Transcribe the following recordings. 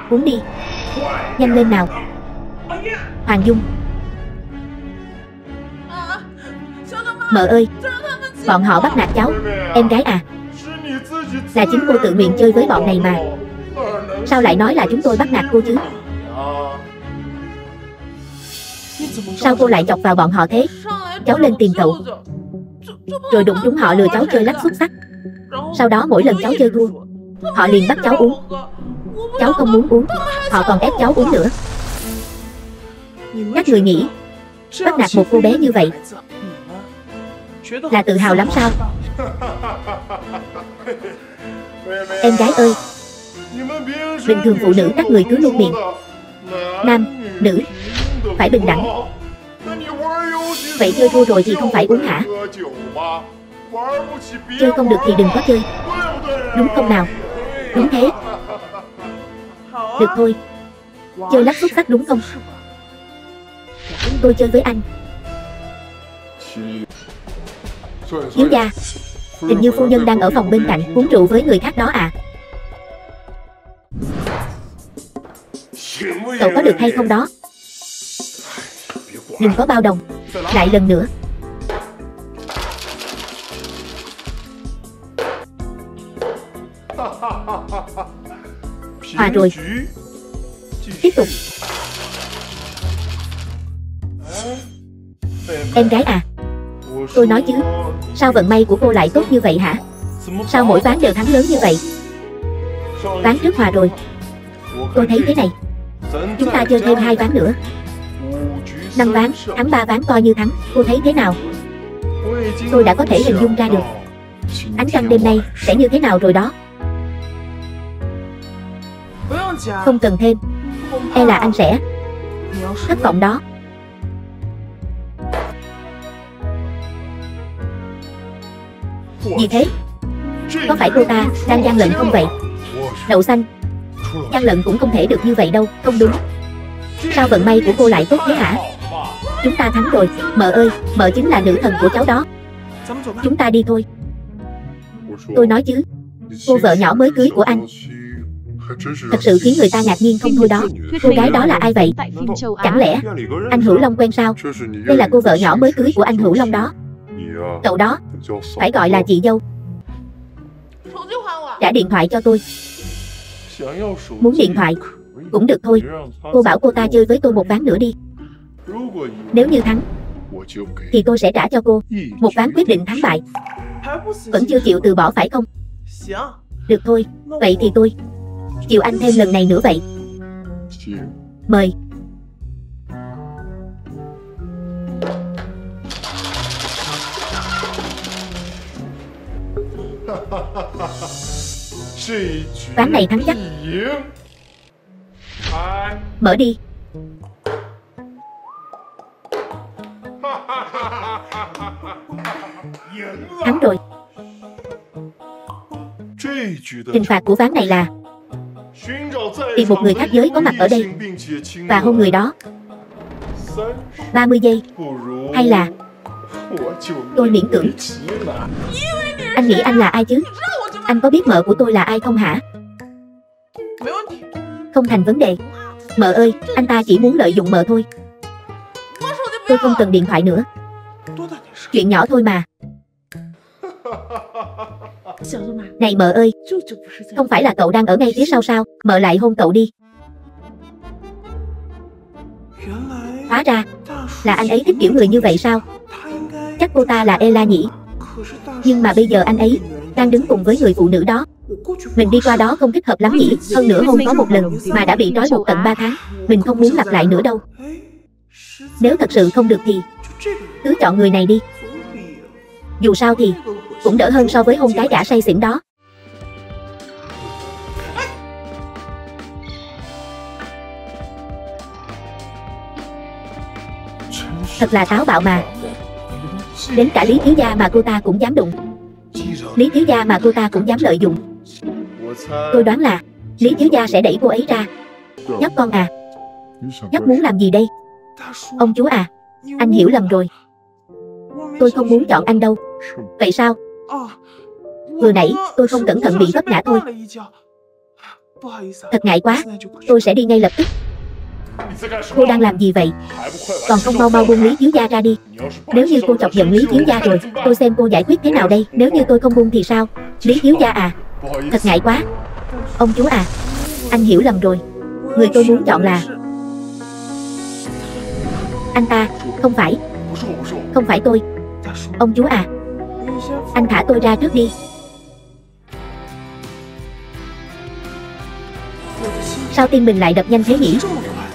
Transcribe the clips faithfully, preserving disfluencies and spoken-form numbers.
Uống đi. Nhanh lên nào. Hoàng Dung. Mợ ơi, bọn họ bắt nạt cháu. Em gái à? Là chính cô tự nguyện chơi với bọn này mà. Sao lại nói là chúng tôi bắt nạt cô chứ? Sao cô lại chọc vào bọn họ thế? Cháu lên tìm cậu, rồi đụng trúng họ lừa cháu chơi lắc xúc sắc. Sau đó mỗi lần cháu chơi thua, họ liền bắt cháu uống. Cháu không muốn uống, họ còn ép cháu uống nữa. Các người nghĩ bắt nạt một cô bé như vậy là tự hào lắm sao? Em gái ơi, bình thường phụ nữ các người cứ luôn miệng nam, nữ, phải bình đẳng. Vậy chơi thua rồi thì không phải uống hả? Chơi không được thì đừng có chơi, đúng không nào? Đúng thế. Được thôi, chơi lắc xúc sắc đúng không? Tôi chơi với anh. Thiếu gia, hình như phu nhân đang ở phòng bên cạnh uống rượu với người khác đó à? Cậu có được hay không đó? Đừng có bao đồng. Lại lần nữa. Hòa rồi. Tiếp tục. Em gái à, tôi nói chứ, sao vận may của cô lại tốt như vậy hả? Sao mỗi ván đều thắng lớn như vậy? Ván trước hòa rồi. Tôi thấy thế này, chúng ta chơi thêm hai ván nữa. Năm ván, thắng ba ván coi như thắng. Cô thấy thế nào? Tôi đã có thể hình dung ra được ánh trăng đêm nay sẽ như thế nào rồi đó. Không cần thêm, e là anh sẽ thất vọng đó. Gì thế? Có phải cô ta đang gian lận không vậy? Đậu xanh, gian lận cũng không thể được như vậy đâu. Không đúng. Sao vận may của cô lại tốt thế hả? Chúng ta thắng rồi. Mợ ơi, mợ chính là nữ thần của cháu đó. Chúng ta đi thôi. Tôi nói chứ, cô vợ nhỏ mới cưới của anh thật sự khiến người ta ngạc nhiên không thôi đó. Cô gái đó là ai vậy? Chẳng lẽ anh Hữu Long quen sao? Đây là cô vợ nhỏ mới cưới của anh Hữu Long đó. Cậu đó phải gọi là chị dâu. Trả điện thoại cho tôi. Muốn điện thoại cũng được thôi. Cô bảo cô ta chơi với tôi một ván nữa đi. Nếu như thắng thì tôi sẽ trả cho cô một ván quyết định thắng bại. Vẫn chưa chịu từ bỏ phải không? Được thôi, vậy thì tôi chiều anh thêm lần này nữa vậy. Mời. Ván này thắng chắc. Mở đi. Thắng rồi. Hình phạt của ván này là tìm một người khác giới có mặt ở đây và hôn người đó ba mươi giây. Hay là tôi miễn cưỡng. Anh nghĩ anh là ai chứ? Anh có biết mợ của tôi là ai không hả? Không thành vấn đề. Mợ ơi, anh ta chỉ muốn lợi dụng mợ thôi. Tôi không cần điện thoại nữa. Chuyện nhỏ thôi mà. Này mợ ơi, không phải là cậu đang ở ngay phía sau sao? Mợ lại hôn cậu đi. Hóa ra là anh ấy thích kiểu người như vậy sao? Chắc cô ta là Ella nhỉ? Nhưng mà bây giờ anh ấy đang đứng cùng với người phụ nữ đó. Mình đi qua đó không thích hợp lắm nhỉ? Hơn nữa hôn có một lần mà đã bị trói buộc tận ba tháng. Mình không muốn lặp lại nữa đâu. Nếu thật sự không được thì cứ chọn người này đi. Dù sao thì cũng đỡ hơn so với hôn cái đã say xỉn đó. Thật là táo bạo mà. Đến cả Lý thiếu gia mà cô ta cũng dám đụng. Lý thiếu gia mà cô ta cũng dám lợi dụng. Tôi đoán là Lý thiếu gia sẽ đẩy cô ấy ra. Nhóc con à, nhóc muốn làm gì đây? Ông chú à, anh hiểu lầm rồi. Tôi không muốn chọn anh đâu. Vậy sao? Vừa nãy tôi không cẩn thận bị vấp ngã thôi. Thật ngại quá, tôi sẽ đi ngay lập tức. Cô đang làm gì vậy? Còn không mau mau buông Lý thiếu gia ra đi. Nếu như cô chọc giận Lý thiếu gia rồi, tôi xem cô giải quyết thế nào đây. Nếu như tôi không buông thì sao? Lý thiếu gia à, thật ngại quá. Ông chúa à, anh hiểu lầm rồi. Người tôi muốn chọn là anh ta, không phải. Không phải tôi. Ông chúa à, anh thả tôi ra trước đi. Sao tim mình lại đập nhanh thế nhỉ?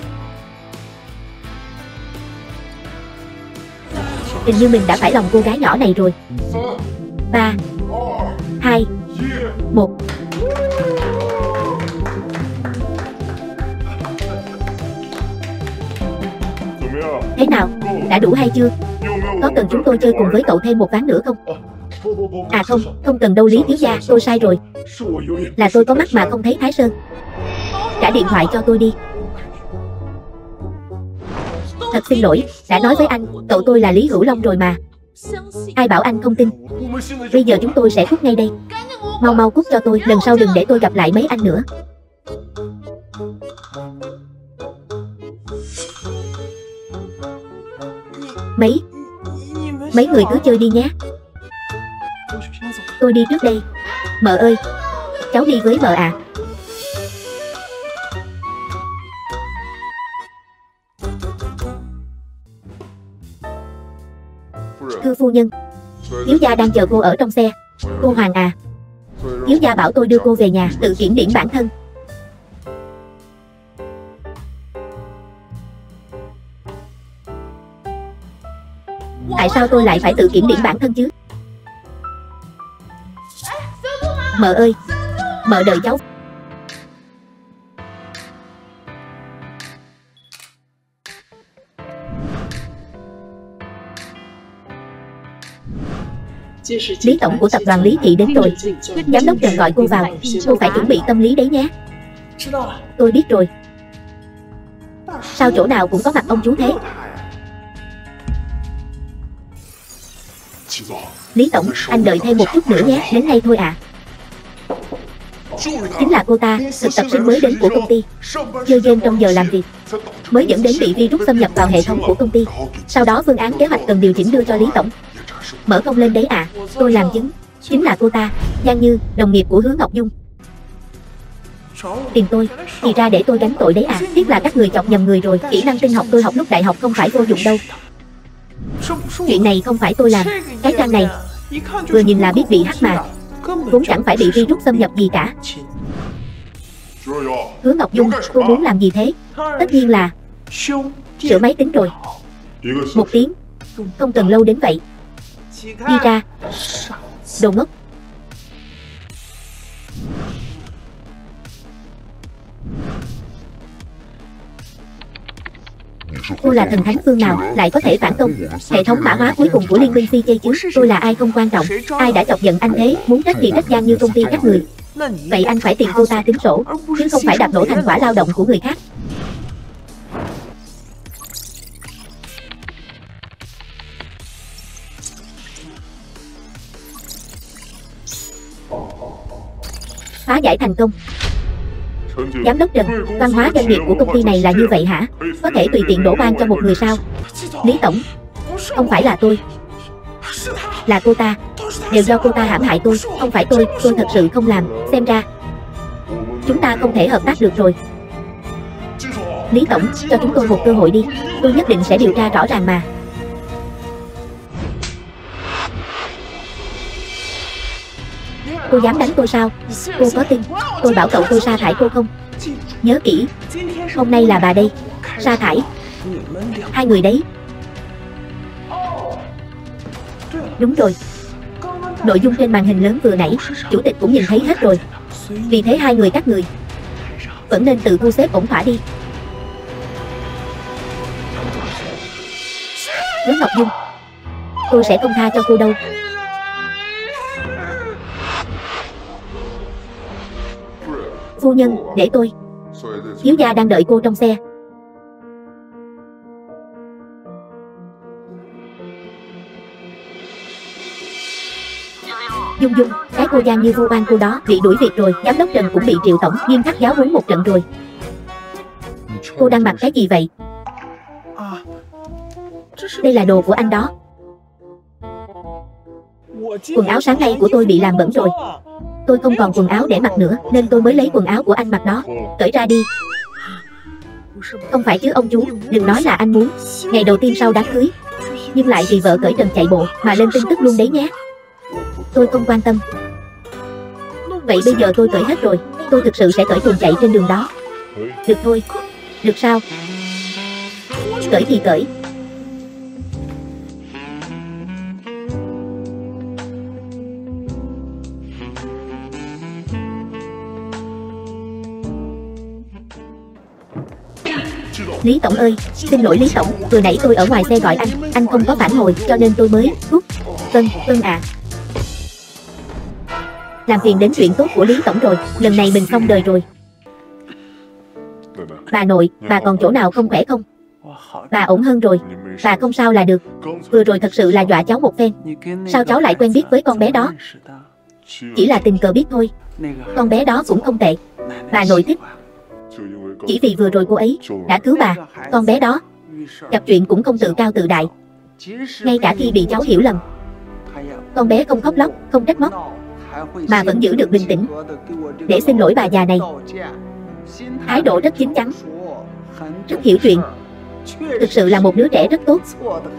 Hình như mình đã phải lòng cô gái nhỏ này rồi. Ba, hai, một. Thế nào, đã đủ hay chưa? Có cần chúng tôi chơi cùng với cậu thêm một ván nữa không? À không, không cần đâu Lý thiếu gia, tôi sai rồi. Là tôi có mắt mà không thấy Thái Sơn. Trả điện thoại cho tôi đi. Thật xin lỗi, đã nói với anh, cậu tôi là Lý Hữu Long rồi mà. Ai bảo anh không tin? Bây giờ chúng tôi sẽ cút ngay đây. Mau mau cút cho tôi, lần sau đừng để tôi gặp lại mấy anh nữa. Mấy Mấy người cứ chơi đi nhé. Tôi đi trước đây. Mợ ơi, cháu đi với mợ à. Thưa phu nhân, thiếu gia đang chờ cô ở trong xe. Cô Hoàng à, thiếu gia bảo tôi đưa cô về nhà tự kiểm điểm bản thân. Tại sao tôi lại phải tự kiểm điểm bản thân chứ? Mợ ơi, mợ đợi cháu. Lý tổng của tập đoàn Lý Thị đến rồi. Giám đốc Trần gọi cô vào. Cô phải chuẩn bị tâm lý đấy nhé. Tôi biết rồi. Sao chỗ nào cũng có mặt ông chú thế? Lý tổng, anh đợi thêm một chút nữa nhé. Đến ngay thôi à. Chính là cô ta, thực tập sinh mới đến của công ty. Chơi game trong giờ làm việc, mới dẫn đến bị virus xâm nhập vào hệ thống của công ty. Sau đó phương án kế hoạch cần điều chỉnh đưa cho Lý tổng. Mở công lên đấy à. Tôi làm chứng. Chính là cô ta, Giang Như, đồng nghiệp của Hứa Ngọc Dung. Tìm tôi, thì ra để tôi gánh tội đấy à. Tiếc là các người chọc nhầm người rồi. Kỹ năng tin học tôi học lúc đại học không phải vô dụng đâu. Chuyện này không phải tôi làm. Cái trang này vừa nhìn là biết bị hack mà, vốn chẳng phải bị virus xâm nhập gì cả. Hứa Ngọc Dung, cô muốn làm gì thế? Tất nhiên là sửa máy tính rồi. Một tiếng, không cần lâu đến vậy. Đi ra, đồ ngốc. Cô là thần thánh phương nào lại có thể phản công hệ thống mã hóa cuối cùng của liên minh phi chê chứ? Tôi là ai không quan trọng. Ai đã chọc giận anh thế? Muốn trách thì trách Giang Như công ty các người. Vậy anh phải tìm cô ta tính sổ, chứ không phải đạp đổ thành quả lao động của người khác. Phá giải thành công. Giám đốc Trần, văn hóa doanh nghiệp của công ty này là như vậy hả? Có thể tùy tiện đổ oan cho một người sao? Lý tổng, không phải là tôi, là cô ta. Đều do cô ta hãm hại tôi, không phải tôi. Tôi thật sự không làm. Xem ra chúng ta không thể hợp tác được rồi. Lý tổng, cho chúng tôi một cơ hội đi. Tôi nhất định sẽ điều tra rõ ràng mà. Cô dám đánh tôi sao? Cô có tin tôi bảo cậu tôi sa thải cô không? Nhớ kỹ, hôm nay là bà đây. Sa thải hai người đấy. Đúng rồi, nội dung trên màn hình lớn vừa nãy chủ tịch cũng nhìn thấy hết rồi. Vì thế hai người các người vẫn nên tự thu xếp ổn thỏa đi. Hứa Ngọc Dung, tôi sẽ không tha cho cô đâu. Phu nhân, để tôi. Thiếu gia đang đợi cô trong xe. Dung Dung, cái cô Giang như vu oan cô đó bị đuổi việc rồi. Giám đốc Trần cũng bị Triệu tổng nghiêm khắc giáo huấn một trận rồi. Cô đang mặc cái gì vậy? Đây là đồ của anh đó. Quần áo sáng nay của tôi bị làm bẩn rồi. Tôi không còn quần áo để mặc nữa, nên tôi mới lấy quần áo của anh mặc đó. Cởi ra đi. Không phải chứ ông chú, đừng nói là anh muốn ngày đầu tiên sau đám cưới, nhưng lại vì vợ cởi trần chạy bộ mà lên tin tức luôn đấy nhé. Tôi không quan tâm. Vậy bây giờ tôi cởi hết rồi. Tôi thực sự sẽ cởi chuồng chạy trên đường đó. Được thôi. Được sao? Cởi thì cởi. Lý tổng ơi, xin lỗi Lý tổng, vừa nãy tôi ở ngoài xe gọi anh, anh không có phản hồi cho nên tôi mới cút. Vâng, vâng ạ. Làm phiền đến chuyện tốt của Lý tổng rồi, lần này mình xong đời rồi. Bà nội, bà còn chỗ nào không khỏe không? Bà ổn hơn rồi, bà không sao là được. Vừa rồi thật sự là dọa cháu một phen. Sao cháu lại quen biết với con bé đó? Chỉ là tình cờ biết thôi. Con bé đó cũng không tệ. Bà nội thích. Chỉ vì vừa rồi cô ấy đã cứu bà. Con bé đó gặp chuyện cũng không tự cao tự đại. Ngay cả khi bị cháu hiểu lầm, con bé không khóc lóc, không trách móc, mà vẫn giữ được bình tĩnh để xin lỗi bà già này. Thái độ rất chín chắn, rất hiểu chuyện. Thực sự là một đứa trẻ rất tốt.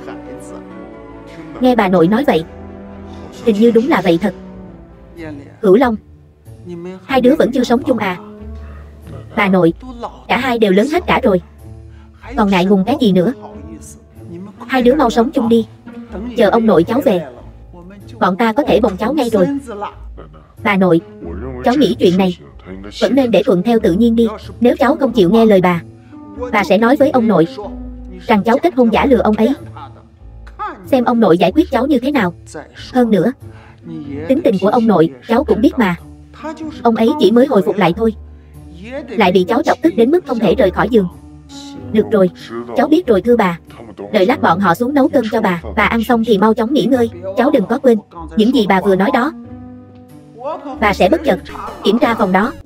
Nghe bà nội nói vậy, hình như đúng là vậy thật. Cửu Long, hai đứa vẫn chưa sống chung à? Bà nội, cả hai đều lớn hết cả rồi, còn ngại ngùng cái gì nữa. Hai đứa mau sống chung đi. Chờ ông nội cháu về, bọn ta có thể bồng cháu ngay rồi. Bà nội, cháu nghĩ chuyện này vẫn nên để thuận theo tự nhiên đi. Nếu cháu không chịu nghe lời bà, bà sẽ nói với ông nội rằng cháu kết hôn giả lừa ông ấy, xem ông nội giải quyết cháu như thế nào. Hơn nữa, tính tình của ông nội cháu cũng biết mà. Ông ấy chỉ mới hồi phục lại thôi, lại bị cháu chọc tức đến mức không thể rời khỏi giường. Được rồi, cháu biết rồi thưa bà. Đợi lát bọn họ xuống nấu cơm cho bà. Bà ăn xong thì mau chóng nghỉ ngơi. Cháu đừng có quên những gì bà vừa nói đó. Bà sẽ bất chợt kiểm tra phòng đó.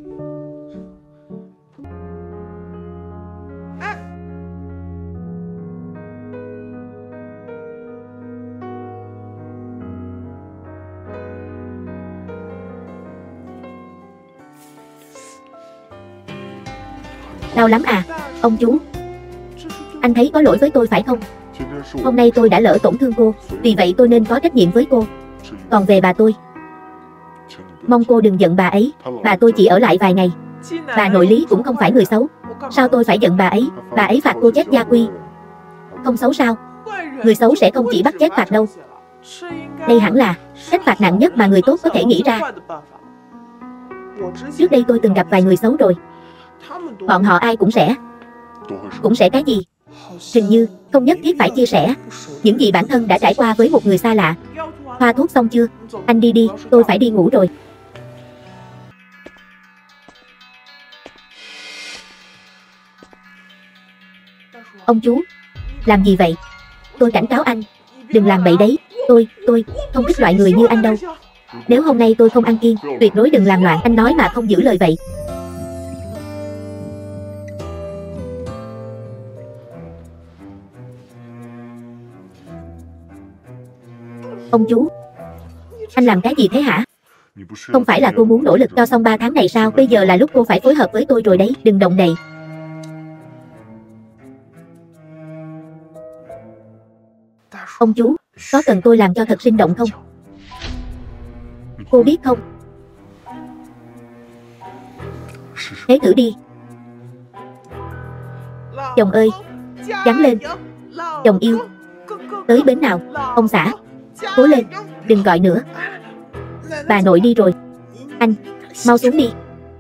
Đau lắm à? Ông chú, anh thấy có lỗi với tôi phải không? Hôm nay tôi đã lỡ tổn thương cô, vì vậy tôi nên có trách nhiệm với cô. Còn về bà tôi, mong cô đừng giận bà ấy. Bà tôi chỉ ở lại vài ngày. Bà nội Lý cũng không phải người xấu. Sao tôi phải giận bà ấy? Bà ấy phạt cô chết gia quy, không xấu sao? Người xấu sẽ không chỉ bắt chết phạt đâu. Đây hẳn là trách phạt nặng nhất mà người tốt có thể nghĩ ra. Trước đây tôi từng gặp vài người xấu rồi. Bọn họ ai cũng sẽ Cũng sẽ cái gì? Hình như không nhất thiết phải chia sẻ những gì bản thân đã trải qua với một người xa lạ. Thoa thuốc xong chưa? Anh đi đi, tôi phải đi ngủ rồi. Ông chú, làm gì vậy? Tôi cảnh cáo anh, đừng làm bậy đấy. Tôi, tôi không thích loại người như anh đâu. Nếu hôm nay tôi không ăn kiêng, tuyệt đối đừng làm loạn. Anh nói mà không giữ lời vậy. Ông chú, anh làm cái gì thế hả? Không phải là cô muốn nỗ lực cho xong ba tháng này sao? Bây giờ là lúc cô phải phối hợp với tôi rồi đấy. Đừng động đậy. Ông chú, có cần tôi làm cho thật sinh động không? Cô biết không? Thế thử đi. Chồng ơi, gắn lên. Chồng yêu, tới bến nào? Ông xã, cố lên, đừng gọi nữa. Bà nội đi rồi. Anh, mau xuống đi.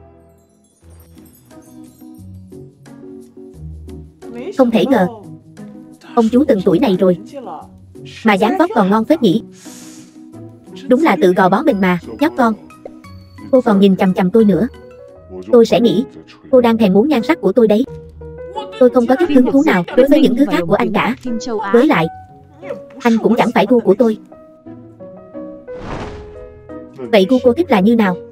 Không thể ngờ ông chú từng tuổi này rồi mà dáng vóc còn ngon phết nhỉ. Đúng là tự gò bó mình mà, nhóc con. Cô còn nhìn chằm chằm tôi nữa. Tôi sẽ nghĩ cô đang thèm muốn nhan sắc của tôi đấy. Tôi không có chút hứng thú nào đối với những thứ khác của anh cả. Với lại, anh cũng chẳng phải gu của tôi. Vậy gu cô thích là như nào?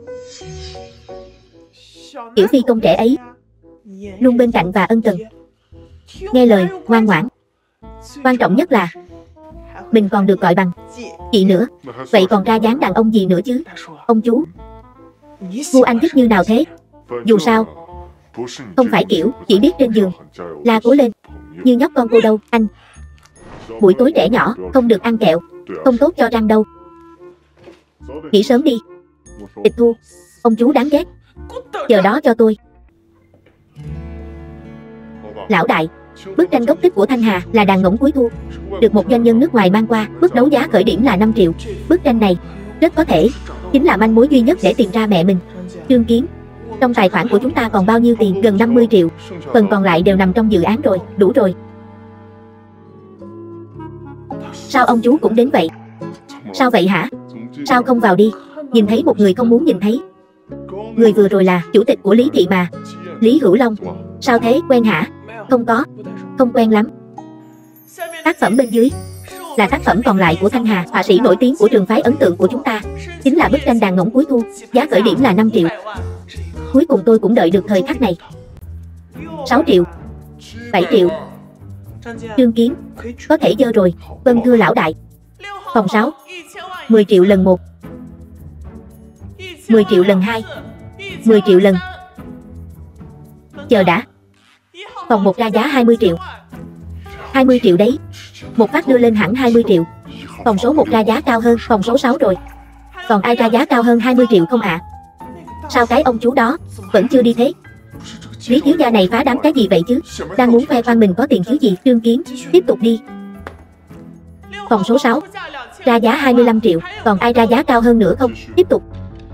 Kiểu phi công trẻ ấy, luôn bên cạnh và ân cần, nghe lời, ngoan ngoãn. Quan trọng nhất là mình còn được gọi bằng chị nữa. Vậy còn ra dáng đàn ông gì nữa chứ? Ông chú, gu anh thích như nào thế? Dù sao, không phải kiểu chỉ biết trên giường là cố lên như nhóc con cô đâu anh. Buổi tối trẻ nhỏ không được ăn kẹo, không tốt cho răng đâu. Nghỉ sớm đi. Tịch thu, ông chú đáng ghét. Chờ đó cho tôi. Lão đại, bức tranh gốc tích của Thanh Hà là đàn ngỗng cuối thu, được một doanh nhân nước ngoài mang qua. Mức đấu giá khởi điểm là năm triệu. Bức tranh này rất có thể chính là manh mối duy nhất để tìm ra mẹ mình. Trương Kiến, trong tài khoản của chúng ta còn bao nhiêu tiền? Gần năm mươi triệu. Phần còn lại đều nằm trong dự án rồi. Đủ rồi. Sao ông chú cũng đến vậy? Sao vậy hả? Sao không vào đi? Nhìn thấy một người không muốn nhìn thấy. Người vừa rồi là chủ tịch của Lý Thị mà. Lý Hữu Long. Sao thế, quen hả? Không có. Không quen lắm. Tác phẩm bên dưới là tác phẩm còn lại của Thanh Hà, họa sĩ nổi tiếng của trường phái ấn tượng của chúng ta. Chính là bức tranh đàn ngỗng cuối thu. Giá khởi điểm là năm triệu. Cuối cùng tôi cũng đợi được thời khắc này. sáu triệu. bảy triệu. Trương Kiến, có thể dơ rồi. Vâng thưa lão đại. Phòng sáu. mười triệu lần một. mười triệu lần hai. mười triệu lần. Chờ đã. Phòng một ra giá hai mươi triệu. hai mươi triệu đấy. Một phát đưa lên hẳn hai mươi triệu. Phòng số một ra giá cao hơn phòng số sáu rồi. Còn ai ra giá cao hơn hai mươi triệu không ạ? À? Sao cái ông chú đó vẫn chưa đi thế? Lý thiếu gia này phá đám cái gì vậy chứ? Đang muốn khoe khoang mình có tiền chứ gì? Trương Kiến, tiếp tục đi. Phòng số sáu ra giá hai mươi lăm triệu. Còn ai ra giá cao hơn nữa không? Tiếp tục.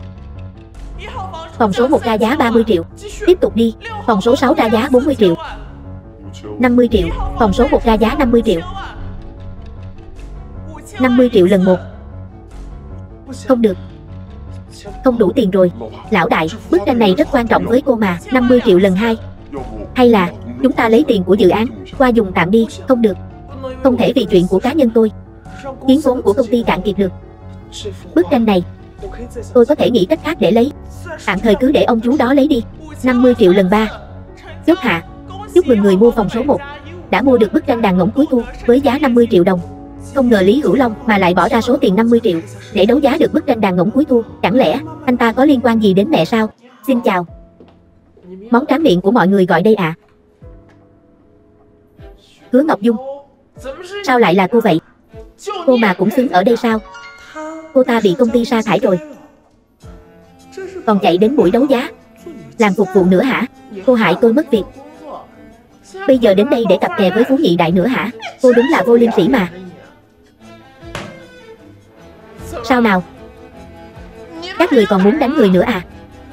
Phòng số một ra giá ba mươi triệu. Tiếp tục đi. Phòng số sáu ra giá bốn mươi triệu. năm mươi triệu. Phòng số một ra giá năm mươi triệu. năm mươi triệu lần một. Không được. Không đủ tiền rồi. Lão đại, bức tranh này rất quan trọng với cô mà. năm mươi triệu lần hai. Hay là chúng ta lấy tiền của dự án qua dùng tạm đi. Không được. Không thể vì chuyện của cá nhân tôi khiến vốn của công ty cạn kiệt được. Bức tranh này tôi có thể nghĩ cách khác để lấy. Tạm thời cứ để ông chú đó lấy đi. năm mươi triệu lần ba. Chốt hạ. Chúc mừng người mua phòng số một đã mua được bức tranh đàn ngỗng cuối thu với giá năm mươi triệu đồng. Không ngờ Lý Hữu Long mà lại bỏ ra số tiền năm mươi triệu để đấu giá được bức tranh đàn ngỗng cuối thu. Chẳng lẽ anh ta có liên quan gì đến mẹ sao? Xin chào. Món tráng miệng của mọi người gọi đây ạ. À? Hứa Ngọc Dung. Sao lại là cô vậy? Cô mà cũng xứng ở đây sao? Cô ta bị công ty sa thải rồi, còn chạy đến buổi đấu giá làm phục vụ nữa hả? Cô hại tôi mất việc, bây giờ đến đây để cặp kè với Phú Nhị Đại nữa hả? Cô đúng là vô liêm sỉ mà. Sao nào? Các người còn muốn đánh người nữa à?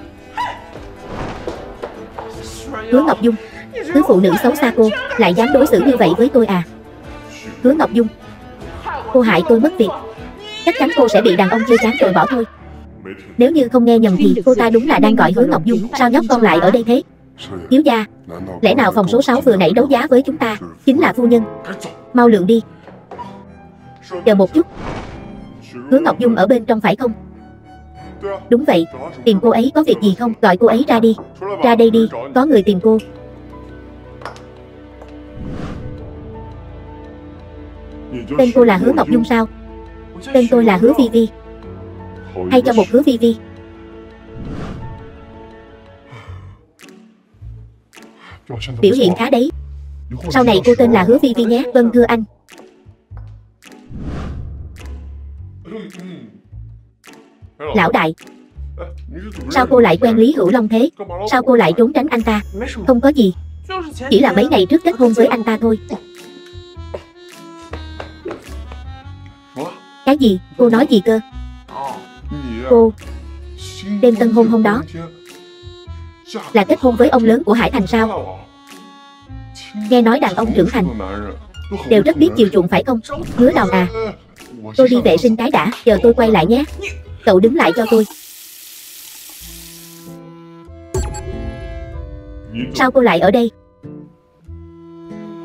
Hứa Ngọc Dung, thứ phụ nữ xấu xa cô lại dám đối xử như vậy với tôi à? Hứa Ngọc Dung, cô hại tôi mất việc, chắc chắn cô sẽ bị đàn ông chơi chán rồi bỏ thôi. Nếu như không nghe nhầm thì cô ta đúng là đang gọi Hứa Ngọc Dung. Sao nhóc con lại ở đây thế? Thiếu gia, lẽ nào phòng số sáu vừa nãy đấu giá với chúng ta chính là phu nhân? Mau lượng đi. Chờ một chút. Hứa Ngọc Dung ở bên trong phải không? Đúng vậy. Tìm cô ấy có việc gì không? Gọi cô ấy ra đi. Ra đây đi, có người tìm cô. Tên cô là Hứa Ngọc Dung sao? Tên tôi là Hứa Vi Vi. Hay cho một Hứa Vi Vi. Biểu hiện khá đấy. Sau này cô tên là Hứa Vi Vi nhé. Vâng thưa anh. Lão đại, sao cô lại quen Lý Hữu Long thế? Sao cô lại trốn tránh anh ta? Không có gì, chỉ là mấy ngày trước kết hôn với anh ta thôi. Cái gì? Cô nói gì cơ? Cô đêm tân hôn hôm đó là kết hôn với ông lớn của Hải Thành sao? Nghe nói đàn ông trưởng thành đều rất biết chiều chuộng phải không? Hứa Đòn à, tôi đi vệ sinh cái đã, chờ tôi quay lại nhé. Cậu đứng lại cho tôi. Sao cô lại ở đây?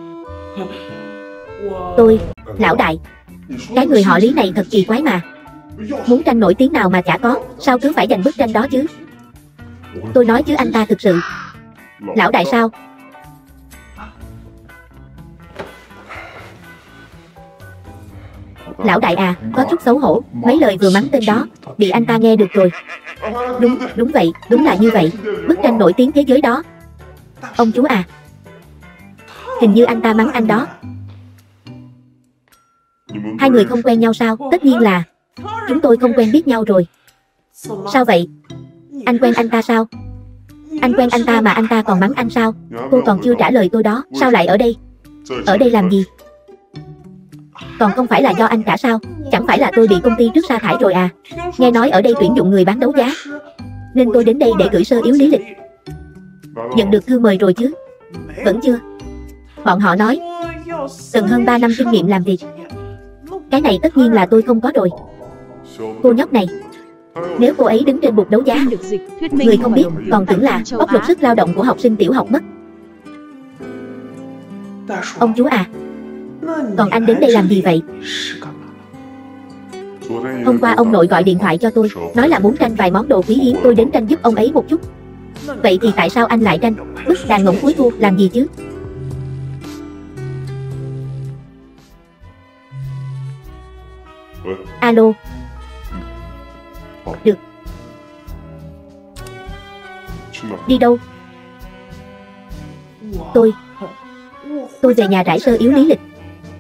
Tôi, lão đại, cái người họ Lý này thật kỳ quái mà. Muốn tranh nổi tiếng nào mà chả có, sao cứ phải giành bức tranh đó chứ? Tôi nói chứ anh ta thực sự. Lão đại sao? Lão đại à, có chút xấu hổ, mấy lời vừa mắng tên đó, bị anh ta nghe được rồi. Đúng, đúng vậy, đúng là như vậy, bức tranh nổi tiếng thế giới đó. Ông chú à, hình như anh ta mắng anh đó. Hai người không quen nhau sao? Tất nhiên là chúng tôi không quen biết nhau rồi. Sao vậy? Anh quen anh ta sao? Anh quen anh ta mà anh ta còn mắng anh sao? Cô còn chưa trả lời tôi đó, sao lại ở đây? Ở đây làm gì? Còn không phải là do anh cả sao? Chẳng phải là tôi bị công ty trước sa thải rồi à? Nghe nói ở đây tuyển dụng người bán đấu giá, nên tôi đến đây để gửi sơ yếu lý lịch. Nhận được thư mời rồi chứ? Vẫn chưa. Bọn họ nói cần hơn ba năm kinh nghiệm làm việc. Cái này tất nhiên là tôi không có rồi. Cô nhóc này, nếu cô ấy đứng trên bục đấu giá, người không biết còn tưởng là bóc lột sức lao động của học sinh tiểu học mất. Ông chú à, còn anh đến đây làm gì vậy? Hôm qua ông nội gọi điện thoại cho tôi, nói là muốn tranh vài món đồ quý hiếm, tôi đến tranh giúp ông ấy một chút. Vậy thì tại sao anh lại tranh bức đàn ngỗng cuối thu làm gì chứ? Alo. Được. Đi đâu? Tôi Tôi về nhà rải sơ yếu lý lịch.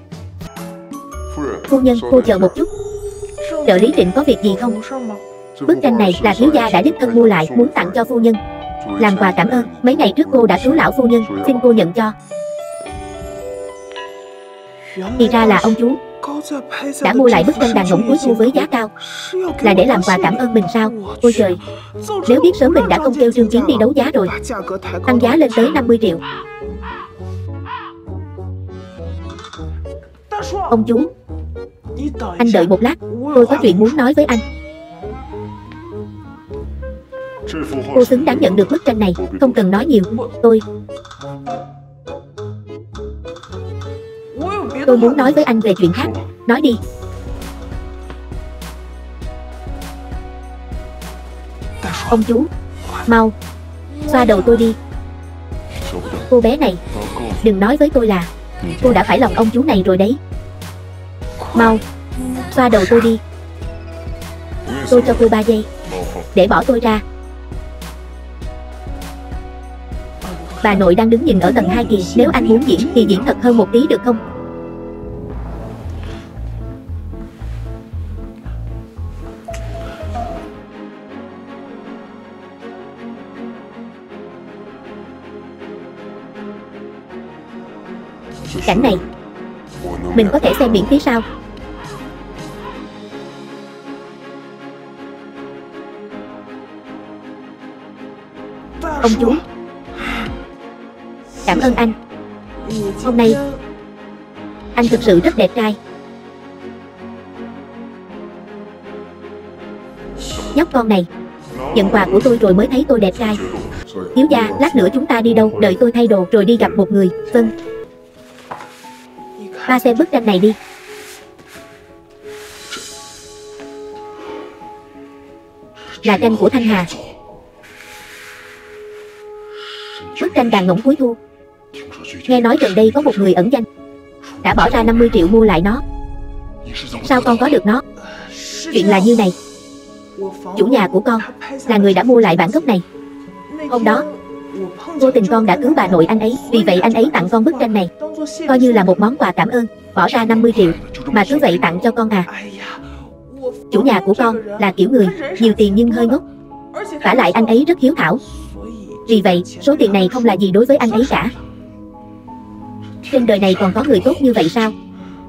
Phu nhân, cô chờ một chút. Trợ lý Trịnh có việc gì không? Bức tranh này là thiếu gia đã đích thân mua lại, muốn tặng cho phu nhân, làm quà cảm ơn. Mấy ngày trước cô đã cứu lão phu nhân, xin cô nhận cho. Thì ra là ông chú đã mua lại bức tranh đàn ngỗng cuối thu với giá cao, là để làm quà cảm ơn mình sao? Ôi trời, nếu biết sớm mình đã không kêu Trương Chiến đi đấu giá rồi, tăng giá lên tới năm mươi triệu. Ông chú, anh đợi một lát, tôi có chuyện muốn nói với anh. Cô xứng đáng nhận được bức tranh này, không cần nói nhiều. Tôi Tôi muốn nói với anh về chuyện khác. Nói đi. Ông chú, mau xoa đầu tôi đi. Cô bé này, đừng nói với tôi là cô đã phải lòng ông chú này rồi đấy. Mau xoa đầu tôi đi. Tôi cho cô ba giây để bỏ tôi ra. Bà nội đang đứng nhìn ở tầng hai kìa. Nếu anh muốn diễn thì diễn thật hơn một tí được không? Cảnh này mình có thể xem miễn phí sao? Ông chú, cảm ơn anh. Hôm nay anh thực sự rất đẹp trai. Nhóc con này nhận quà của tôi rồi mới thấy tôi đẹp trai. Thiếu gia, lát nữa chúng ta đi đâu? Đợi tôi thay đồ rồi đi gặp một người. Vâng. Ba xem bức tranh này đi. Là tranh của Thanh Hà. Bức tranh đàn ngỗng cuối thu. Nghe nói gần đây có một người ẩn danh đã bỏ ra năm mươi triệu mua lại nó. Sao con có được nó? Chuyện là như này. Chủ nhà của con là người đã mua lại bản gốc này. Hôm đó vô tình con đã cứu bà nội anh ấy, vì vậy anh ấy tặng con bức tranh này, coi như là một món quà cảm ơn. Bỏ ra năm mươi triệu mà cứ vậy tặng cho con à? Chủ nhà của con là kiểu người nhiều tiền nhưng hơi ngốc. Vả lại anh ấy rất hiếu thảo, vì vậy số tiền này không là gì đối với anh ấy cả. Trên đời này còn có người tốt như vậy sao?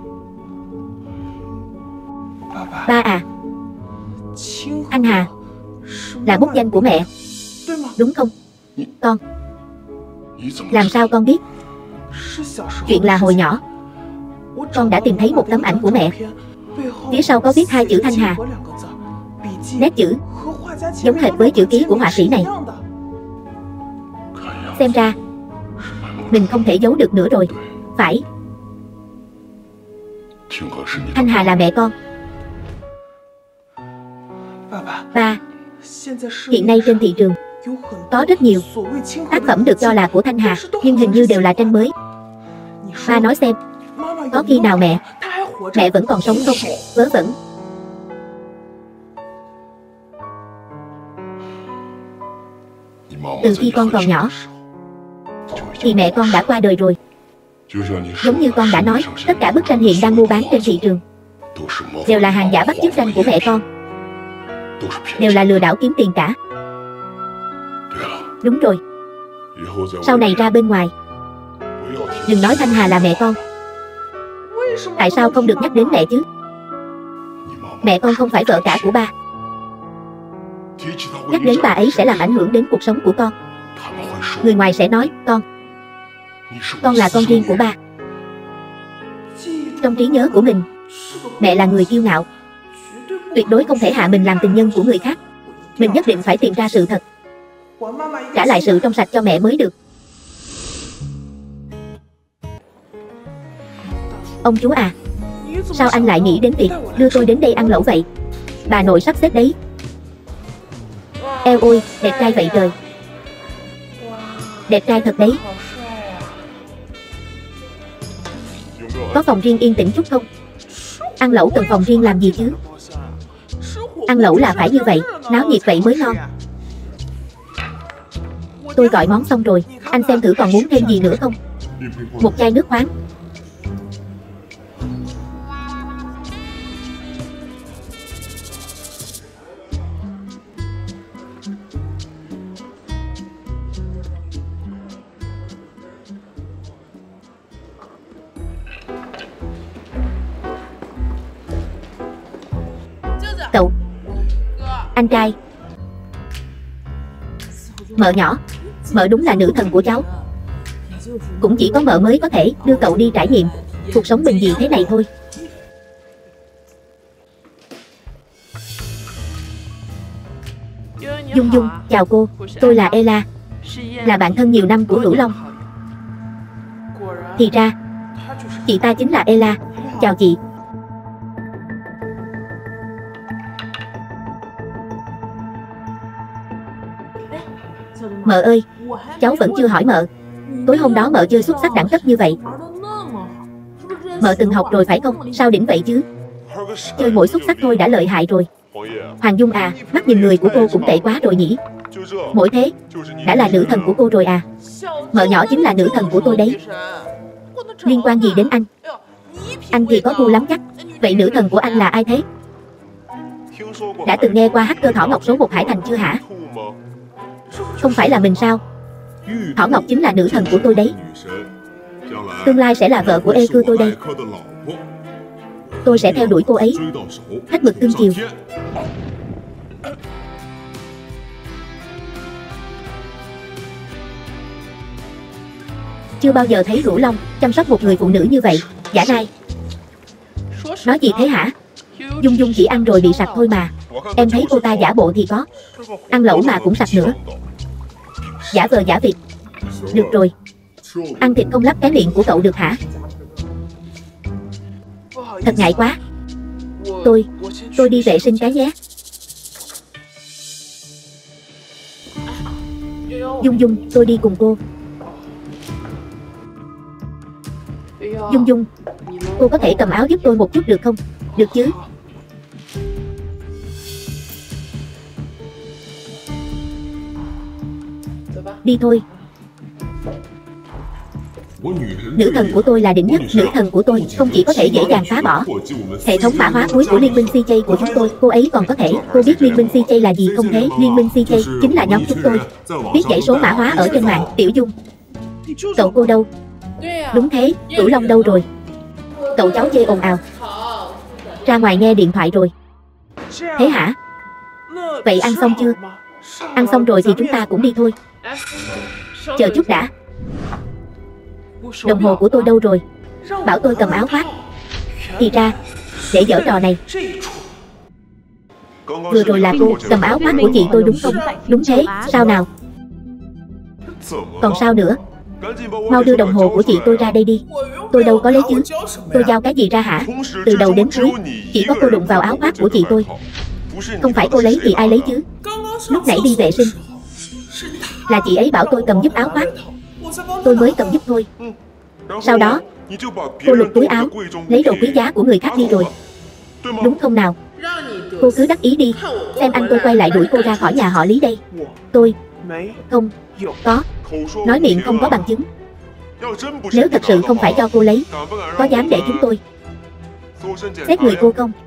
Ba à, Thanh Hà là bút danh của mẹ, đúng không? Con làm sao con biết? Chuyện là hồi nhỏ con đã tìm thấy một tấm ảnh của mẹ, phía sau có viết hai chữ Thanh Hà. Nét chữ giống hệt với chữ ký của họa sĩ này. Xem ra mình không thể giấu được nữa rồi. Phải, Thanh Hà là mẹ con. Hiện nay trên thị trường có rất nhiều tác phẩm được cho là của Thanh Hà, nhưng hình như đều là tranh mới. Ba nói xem, có khi nào mẹ Mẹ vẫn còn sống không? Vớ vẩn. Từ khi con còn nhỏ thì mẹ con đã qua đời rồi. Giống như con đã nói, tất cả bức tranh hiện đang mua bán trên thị trường đều là hàng giả bắt chước tranh của mẹ con, đều là lừa đảo kiếm tiền cả. Đúng rồi, sau này ra bên ngoài đừng nói Thanh Hà là mẹ con. Tại sao không được nhắc đến mẹ chứ? Mẹ con không phải vợ cả của ba. Nhắc đến bà ấy sẽ làm ảnh hưởng đến cuộc sống của con. Người ngoài sẽ nói con Con là con riêng của ba. Trong trí nhớ của mình, mẹ là người kiêu ngạo, tuyệt đối không thể hạ mình làm tình nhân của người khác. Mình nhất định phải tìm ra sự thật, trả lại sự trong sạch cho mẹ mới được. Ông chú à, sao anh lại nghĩ đến việc đưa tôi đến đây ăn lẩu vậy? Bà nội sắp xếp đấy. Eo ôi, đẹp trai vậy trời. Đẹp trai thật đấy. Có phòng riêng yên tĩnh chút không? Ăn lẩu cần phòng riêng làm gì chứ? Ăn lẩu là phải như vậy, náo nhiệt vậy mới ngon. Tôi gọi món xong rồi, anh xem thử còn muốn thêm gì nữa không? Một chai nước khoáng. Cậu anh trai. Mợ nhỏ, mợ đúng là nữ thần của cháu. Cũng chỉ có mợ mới có thể đưa cậu đi trải nghiệm cuộc sống bình dị thế này thôi. Dung Dung, chào cô. Tôi là Ella, là bạn thân nhiều năm của Hữu Long. Thì ra chị ta chính là Ella. Chào chị. Mợ ơi, cháu vẫn chưa hỏi mợ, tối hôm đó mợ chơi xuất sắc đẳng cấp như vậy. Mợ từng học rồi phải không? Sao đỉnh vậy chứ? Chơi mỗi xuất sắc thôi đã lợi hại rồi. Hoàng Dung à, mắt nhìn người của cô cũng tệ quá rồi nhỉ? Mỗi thế đã là nữ thần của cô rồi à? Mợ nhỏ chính là nữ thần của tôi đấy. Liên quan gì đến anh? Anh thì có gu lắm chắc. Vậy nữ thần của anh là ai thế? Đã từng nghe qua hacker Thỏ Ngọc số một Hải Thành chưa hả? Không phải là mình sao? Thỏ Ngọc chính là nữ thần của tôi đấy. Tương lai sẽ là vợ của E cư tôi đây. Tôi sẽ theo đuổi cô ấy hết mực cưng chiều. Chưa bao giờ thấy Hữu Long chăm sóc một người phụ nữ như vậy. Giả nai. Nói gì thế hả? Dung Dung chỉ ăn rồi bị sặc thôi mà. Em thấy cô ta giả bộ thì có, ăn lẩu mà cũng sặc nữa. Giả vờ giả vịt. Được rồi, ăn thịt không lắp cái miệng của cậu được hả? Thật ngại quá. Tôi, tôi đi vệ sinh cái nhé. Dung Dung, tôi đi cùng cô. Dung Dung, cô có thể cầm áo giúp tôi một chút được không? Được chứ? Đi thôi. Nữ thần của tôi là đỉnh nhất. Nữ thần của tôi không chỉ có thể dễ dàng phá bỏ hệ thống mã hóa cuối của liên minh xê jay của chúng tôi, cô ấy còn có thể. Cô biết liên minh xê jay là gì không thế? Liên minh xê jay chính là nhóm chúng tôi biết dãy số mã hóa ở trên mạng. Tiểu Dung, cậu cô đâu? Đúng thế, Cửu Long đâu rồi? Cậu cháu chê ồn ào, ra ngoài nghe điện thoại rồi. Thế hả? Vậy ăn xong chưa? Ăn xong rồi thì chúng ta cũng đi thôi. Chờ chút đã. Đồng hồ của tôi đâu rồi? Bảo tôi cầm áo khoác. Thì ra để giở trò này. Vừa rồi là cô cầm áo khoác của chị tôi đúng không? Đúng thế, sao nào? Còn sao nữa? Mau đưa đồng hồ của chị tôi ra đây đi. Tôi đâu có lấy chứ. Tôi giao cái gì ra hả? Từ đầu đến cuối chỉ có cô đụng vào áo khoác của chị tôi. Không phải cô lấy thì ai lấy chứ? Lúc nãy đi vệ sinh là chị ấy bảo tôi cầm giúp áo khoác, tôi mới cầm giúp thôi. Sau đó cô lục túi áo, lấy đồ quý giá của người khác đi rồi, đúng không nào? Cô cứ đắc ý đi, xem anh tôi quay lại đuổi cô ra khỏi nhà họ Lý đây. Tôi không có, nói miệng không có bằng chứng. Nếu thật sự không phải do cô lấy, có dám để chúng tôi xét người cô không?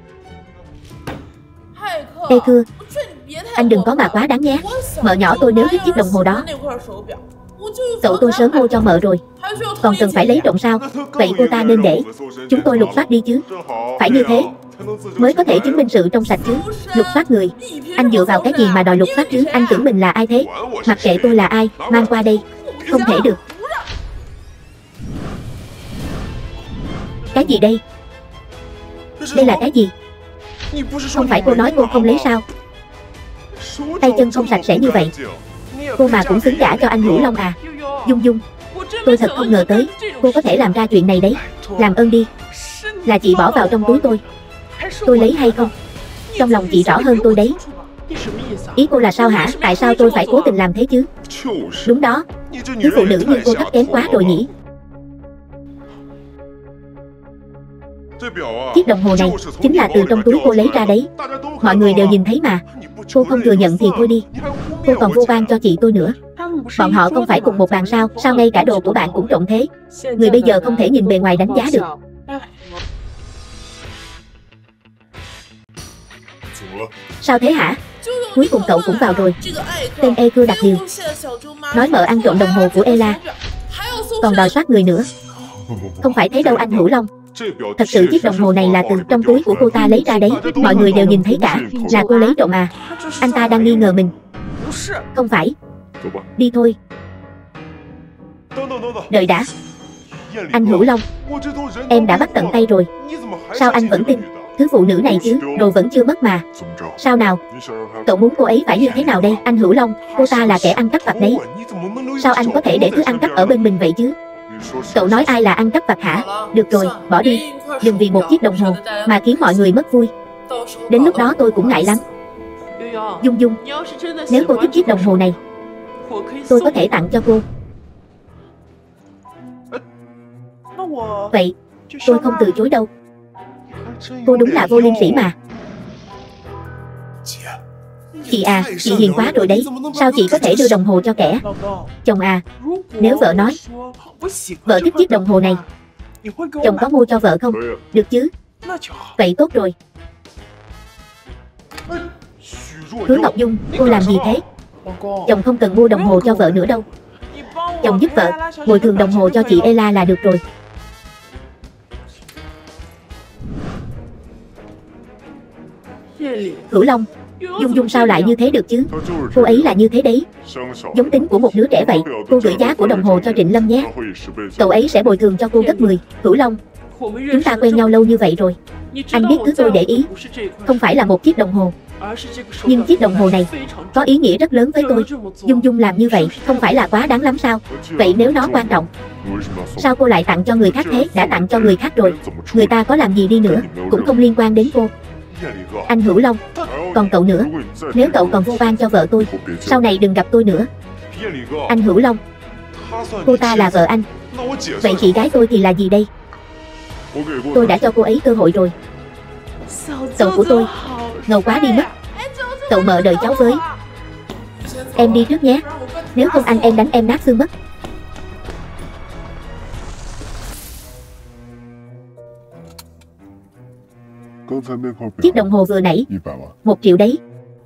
Ê Cưa, anh đừng có mà quá đáng nhé. Mợ nhỏ tôi nếu thích chiếc đồng hồ đó, cậu tôi sớm mua cho mợ rồi, còn cần phải lấy trộm sao? Vậy cô ta nên để chúng tôi lục soát đi chứ. Phải như thế mới có thể chứng minh sự trong sạch chứ. Lục soát người, anh dựa vào cái gì mà đòi lục soát chứ? Anh tưởng mình là ai thế? Mặc kệ tôi là ai, mang qua đây. Không thể được. Cái gì đây? Đây là cái gì? Không phải cô nói cô không lấy sao? Tay chân không sạch sẽ như vậy, cô mà cũng xứng gả cho anh Hữu Long à? Dung Dung, tôi thật không ngờ tới cô có thể làm ra chuyện này đấy. Làm ơn đi. Là chị bỏ vào trong túi tôi, tôi lấy hay không? Trong lòng chị rõ hơn tôi đấy. Ý cô là sao hả? Tại sao tôi phải cố tình làm thế chứ? Đúng đó, thứ phụ nữ như cô thấp kém quá rồi nhỉ. Chiếc đồng hồ này chính là từ trong túi cô lấy ra đấy. Mọi người đều nhìn thấy mà. Cô không thừa nhận thì thôi đi, cô còn vô van cho chị tôi nữa. Bọn họ không phải cùng một bàn sao? Sao ngay cả đồ của bạn cũng trộm thế? Người bây giờ không thể nhìn bề ngoài đánh giá được. Sao thế hả? Cuối cùng cậu cũng vào rồi. Tên E Cưa đặt điều, nói mợ ăn trộm đồng hồ của Ella, còn đòi soát người nữa. Không phải thế đâu anh Hữu Long. Thật sự chiếc đồng hồ này là từ trong túi của cô ta lấy ra đấy. Mọi người đều nhìn thấy cả. Là cô lấy trộm à? Anh ta đang nghi ngờ mình. Không phải. Đi thôi. Đợi đã. Anh Hữu Long, em đã bắt tận tay rồi, sao anh vẫn tin thứ phụ nữ này chứ? Đồ vẫn chưa mất mà. Sao nào? Cậu muốn cô ấy phải như thế nào đây? Anh Hữu Long, cô ta là kẻ ăn cắp vặt đấy. Sao anh có thể để thứ ăn cắp ở bên mình vậy chứ? Cậu nói ai là ăn cắp vặt hả? Được rồi, bỏ đi. Đừng vì một chiếc đồng hồ mà khiến mọi người mất vui. Đến lúc đó tôi cũng ngại lắm. Dung Dung, nếu cô thích chiếc đồng hồ này, tôi có thể tặng cho cô. Vậy tôi không từ chối đâu. Cô đúng là vô liêm sỉ mà. Chị à, chị hiền quá rồi đấy. Sao chị có thể đưa đồng hồ cho kẻ chồng à? Nếu vợ nói vợ thích chiếc đồng hồ này, chồng có mua cho vợ không? Được chứ? Vậy tốt rồi. Hứa Ngọc Dung, cô làm gì thế? Chồng không cần mua đồng hồ cho vợ nữa đâu. Chồng giúp vợ bồi thường đồng hồ cho chị Ella là được rồi. Hữu Long, Dung Dung sao lại như thế được chứ? Cô ấy là như thế đấy, giống tính của một đứa trẻ vậy. Cô gửi giá của đồng hồ cho Trịnh Lâm nhé. Cậu ấy sẽ bồi thường cho cô gấp mười. Hữu Long, chúng ta quen nhau lâu như vậy rồi. Anh biết thứ tôi để ý không phải là một chiếc đồng hồ, nhưng chiếc đồng hồ này có ý nghĩa rất lớn với tôi. Dung Dung làm như vậy không phải là quá đáng lắm sao? Vậy nếu nó quan trọng, sao cô lại tặng cho người khác thế? Đã tặng cho người khác rồi, người ta có làm gì đi nữa cũng không liên quan đến cô. Anh Hữu Long, còn cậu nữa, nếu cậu còn vô van cho vợ tôi, sau này đừng gặp tôi nữa. Anh Hữu Long, cô ta là vợ anh, vậy chị gái tôi thì là gì đây? Tôi đã cho cô ấy cơ hội rồi. Cậu của tôi ngầu quá đi mất. Cậu mợ đợi cháu với. Em đi trước nhé, nếu không anh em đánh em nát xương mất. Chiếc đồng hồ vừa nãy một triệu đấy.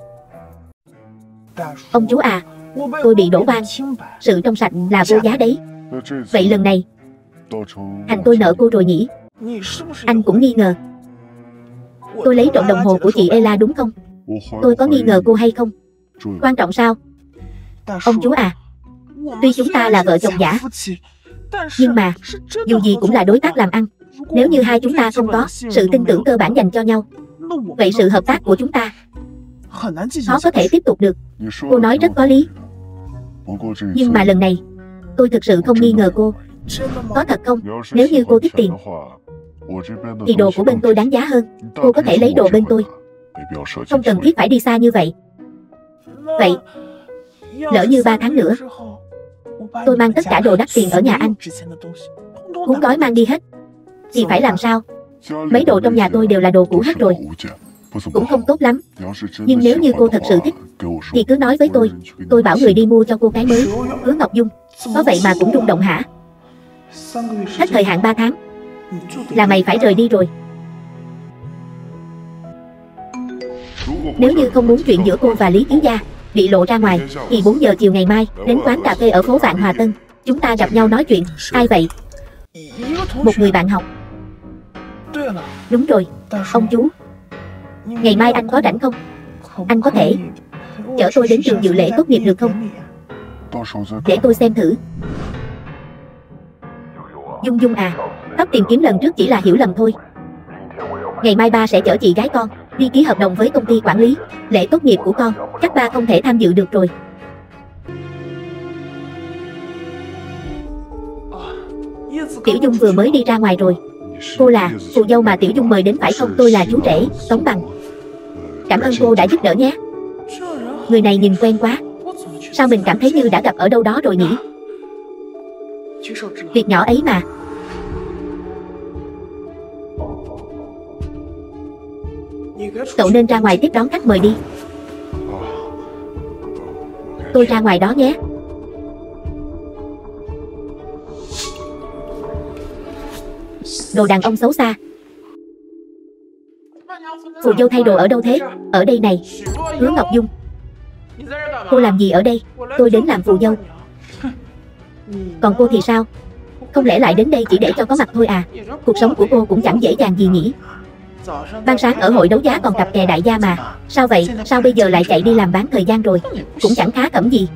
Ông chú à, tôi bị đổ oan, sự trong sạch là vô giá đấy. Vậy lần này thành tôi nợ cô rồi nhỉ? Anh cũng nghi ngờ tôi lấy trộm đồng hồ của chị Ella đúng không? Tôi có nghi ngờ cô hay không quan trọng sao? Ông chú à, tuy chúng ta là vợ chồng giả, nhưng mà dù gì cũng là đối tác làm ăn. Nếu như hai chúng ta không có sự tin tưởng cơ bản dành cho nhau, vậy sự hợp tác của chúng ta khó có thể tiếp tục được. Cô nói rất có lý, nhưng mà lần này tôi thực sự không nghi ngờ cô. Có thật không? Nếu như cô thích tiền thì đồ của bên tôi đáng giá hơn. Cô có thể lấy đồ bên tôi, không cần thiết phải đi xa như vậy. Vậy lỡ như ba tháng nữa tôi mang tất cả đồ đắt tiền ở nhà anh cuốn gói mang đi hết thì phải làm sao? Mấy đồ trong nhà tôi đều là đồ cũ hết rồi, cũng không tốt lắm. Nhưng nếu như cô thật sự thích thì cứ nói với tôi, tôi bảo người đi mua cho cô cái mới. Hứa Ngọc Dung có vậy mà cũng rung động hả? Hết thời hạn ba tháng là mày phải rời đi rồi. Nếu như không muốn chuyện giữa cô và Lý Thiếu Gia bị lộ ra ngoài thì bốn giờ chiều ngày mai đến quán cà phê ở phố Vạn Hòa Tân, chúng ta gặp nhau nói chuyện. Ai vậy? Một người bạn học. Đúng rồi, ông chú. Ngày mai anh có rảnh không? Anh có thể chở tôi đến trường dự lễ tốt nghiệp được không? Để tôi xem thử. Dung Dung à, tóc tìm kiếm lần trước chỉ là hiểu lầm thôi. Ngày mai ba sẽ chở chị gái con đi ký hợp đồng với công ty quản lý. Lễ tốt nghiệp của con chắc ba không thể tham dự được rồi. Tiểu Dung vừa mới đi ra ngoài rồi. Cô là phù dâu mà Tiểu Dung mời đến phải không? Tôi là chú rể, Tống Bằng. Cảm ơn cô đã giúp đỡ nhé. Người này nhìn quen quá. Sao mình cảm thấy như đã gặp ở đâu đó rồi nhỉ? Việc nhỏ ấy mà. Cậu nên ra ngoài tiếp đón khách mời đi. Tôi ra ngoài đó nhé. Đồ đàn ông xấu xa. Phù dâu thay đồ ở đâu thế? Ở đây này. Hứa Ngọc Dung, cô làm gì ở đây? Tôi đến làm phù dâu. Còn cô thì sao? Không lẽ lại đến đây chỉ để cho có mặt thôi à? Cuộc sống của cô cũng chẳng dễ dàng gì nhỉ? Ban sáng ở hội đấu giá còn cặp kè đại gia mà. Sao vậy? Sao bây giờ lại chạy đi làm bán thời gian rồi? Cũng chẳng khá cẩm gì.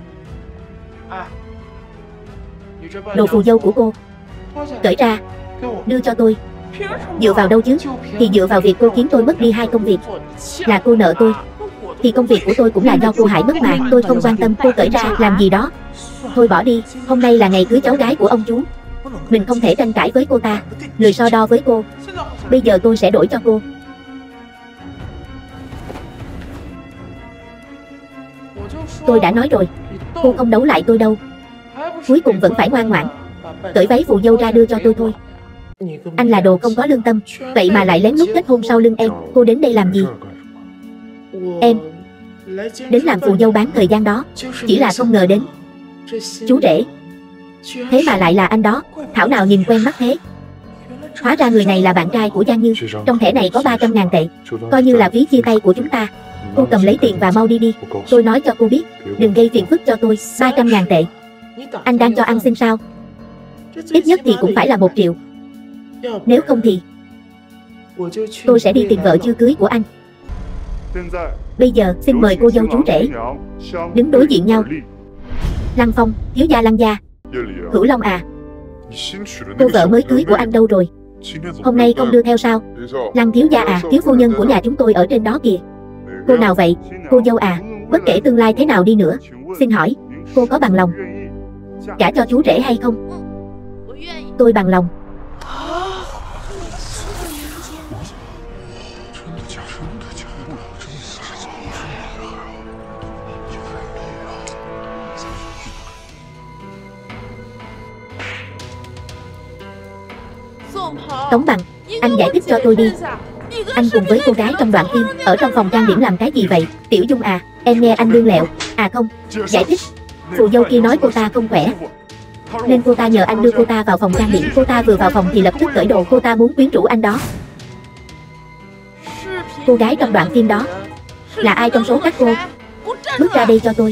Đồ phù dâu của cô cởi ra, đưa cho tôi. Dựa vào đâu chứ? Thì dựa vào việc cô khiến tôi mất đi hai công việc. Là cô nợ tôi thì công việc của tôi cũng là do cô hại mất mà. Tôi không quan tâm cô cởi ra làm gì đó. Thôi bỏ đi. Hôm nay là ngày cưới cháu gái của ông chú. Mình không thể tranh cãi với cô ta, lười so đo với cô. Bây giờ tôi sẽ đổi cho cô. Tôi đã nói rồi, cô không đấu lại tôi đâu. Cuối cùng vẫn phải ngoan ngoãn cởi váy phù dâu ra đưa cho tôi thôi. Anh là đồ không có lương tâm, vậy mà lại lén lút kết hôn sau lưng em. Cô đến đây làm gì? Em đến làm phù dâu bán thời gian đó. Chỉ là không ngờ đến chú rể thế mà lại là anh đó. Thảo nào nhìn quen mắt thế. Hóa ra người này là bạn trai của Giang Như. Trong thẻ này có ba trăm ngàn tệ, coi như là phí chia tay của chúng ta. Cô cầm lấy tiền và mau đi đi. Tôi nói cho cô biết, đừng gây phiền phức cho tôi. Ba trăm ngàn tệ. Anh đang cho ăn xin sao? Ít nhất thì cũng phải là một triệu. Nếu không thì tôi sẽ đi tìm vợ chưa cưới của anh. Bây giờ xin mời cô dâu chú rể đứng đối diện nhau. Lăng Phong, thiếu gia Lăng gia. Hữu Long à, cô vợ mới cưới của anh đâu rồi? Hôm nay không đưa theo sao? Lăng thiếu gia à, thiếu phu nhân của nhà chúng tôi ở trên đó kìa. Cô nào vậy? Cô dâu à, bất kể tương lai thế nào đi nữa, xin hỏi cô có bằng lòng gả cho chú rể hay không? Tôi bằng lòng. Tống Bằng, anh giải thích cho tôi đi. Anh cùng với cô gái trong đoạn phim ở trong phòng trang điểm làm cái gì vậy? Tiểu Dung à, em nghe anh lương lẹo. À không, giải thích. Phù dâu kia nói cô ta không khỏe nên cô ta nhờ anh đưa cô ta vào phòng trang điểm. Cô ta vừa vào phòng thì lập tức cởi đồ. Cô ta muốn quyến rũ anh đó. Cô gái trong đoạn phim đó là ai trong số các cô? Bước ra đây cho tôi.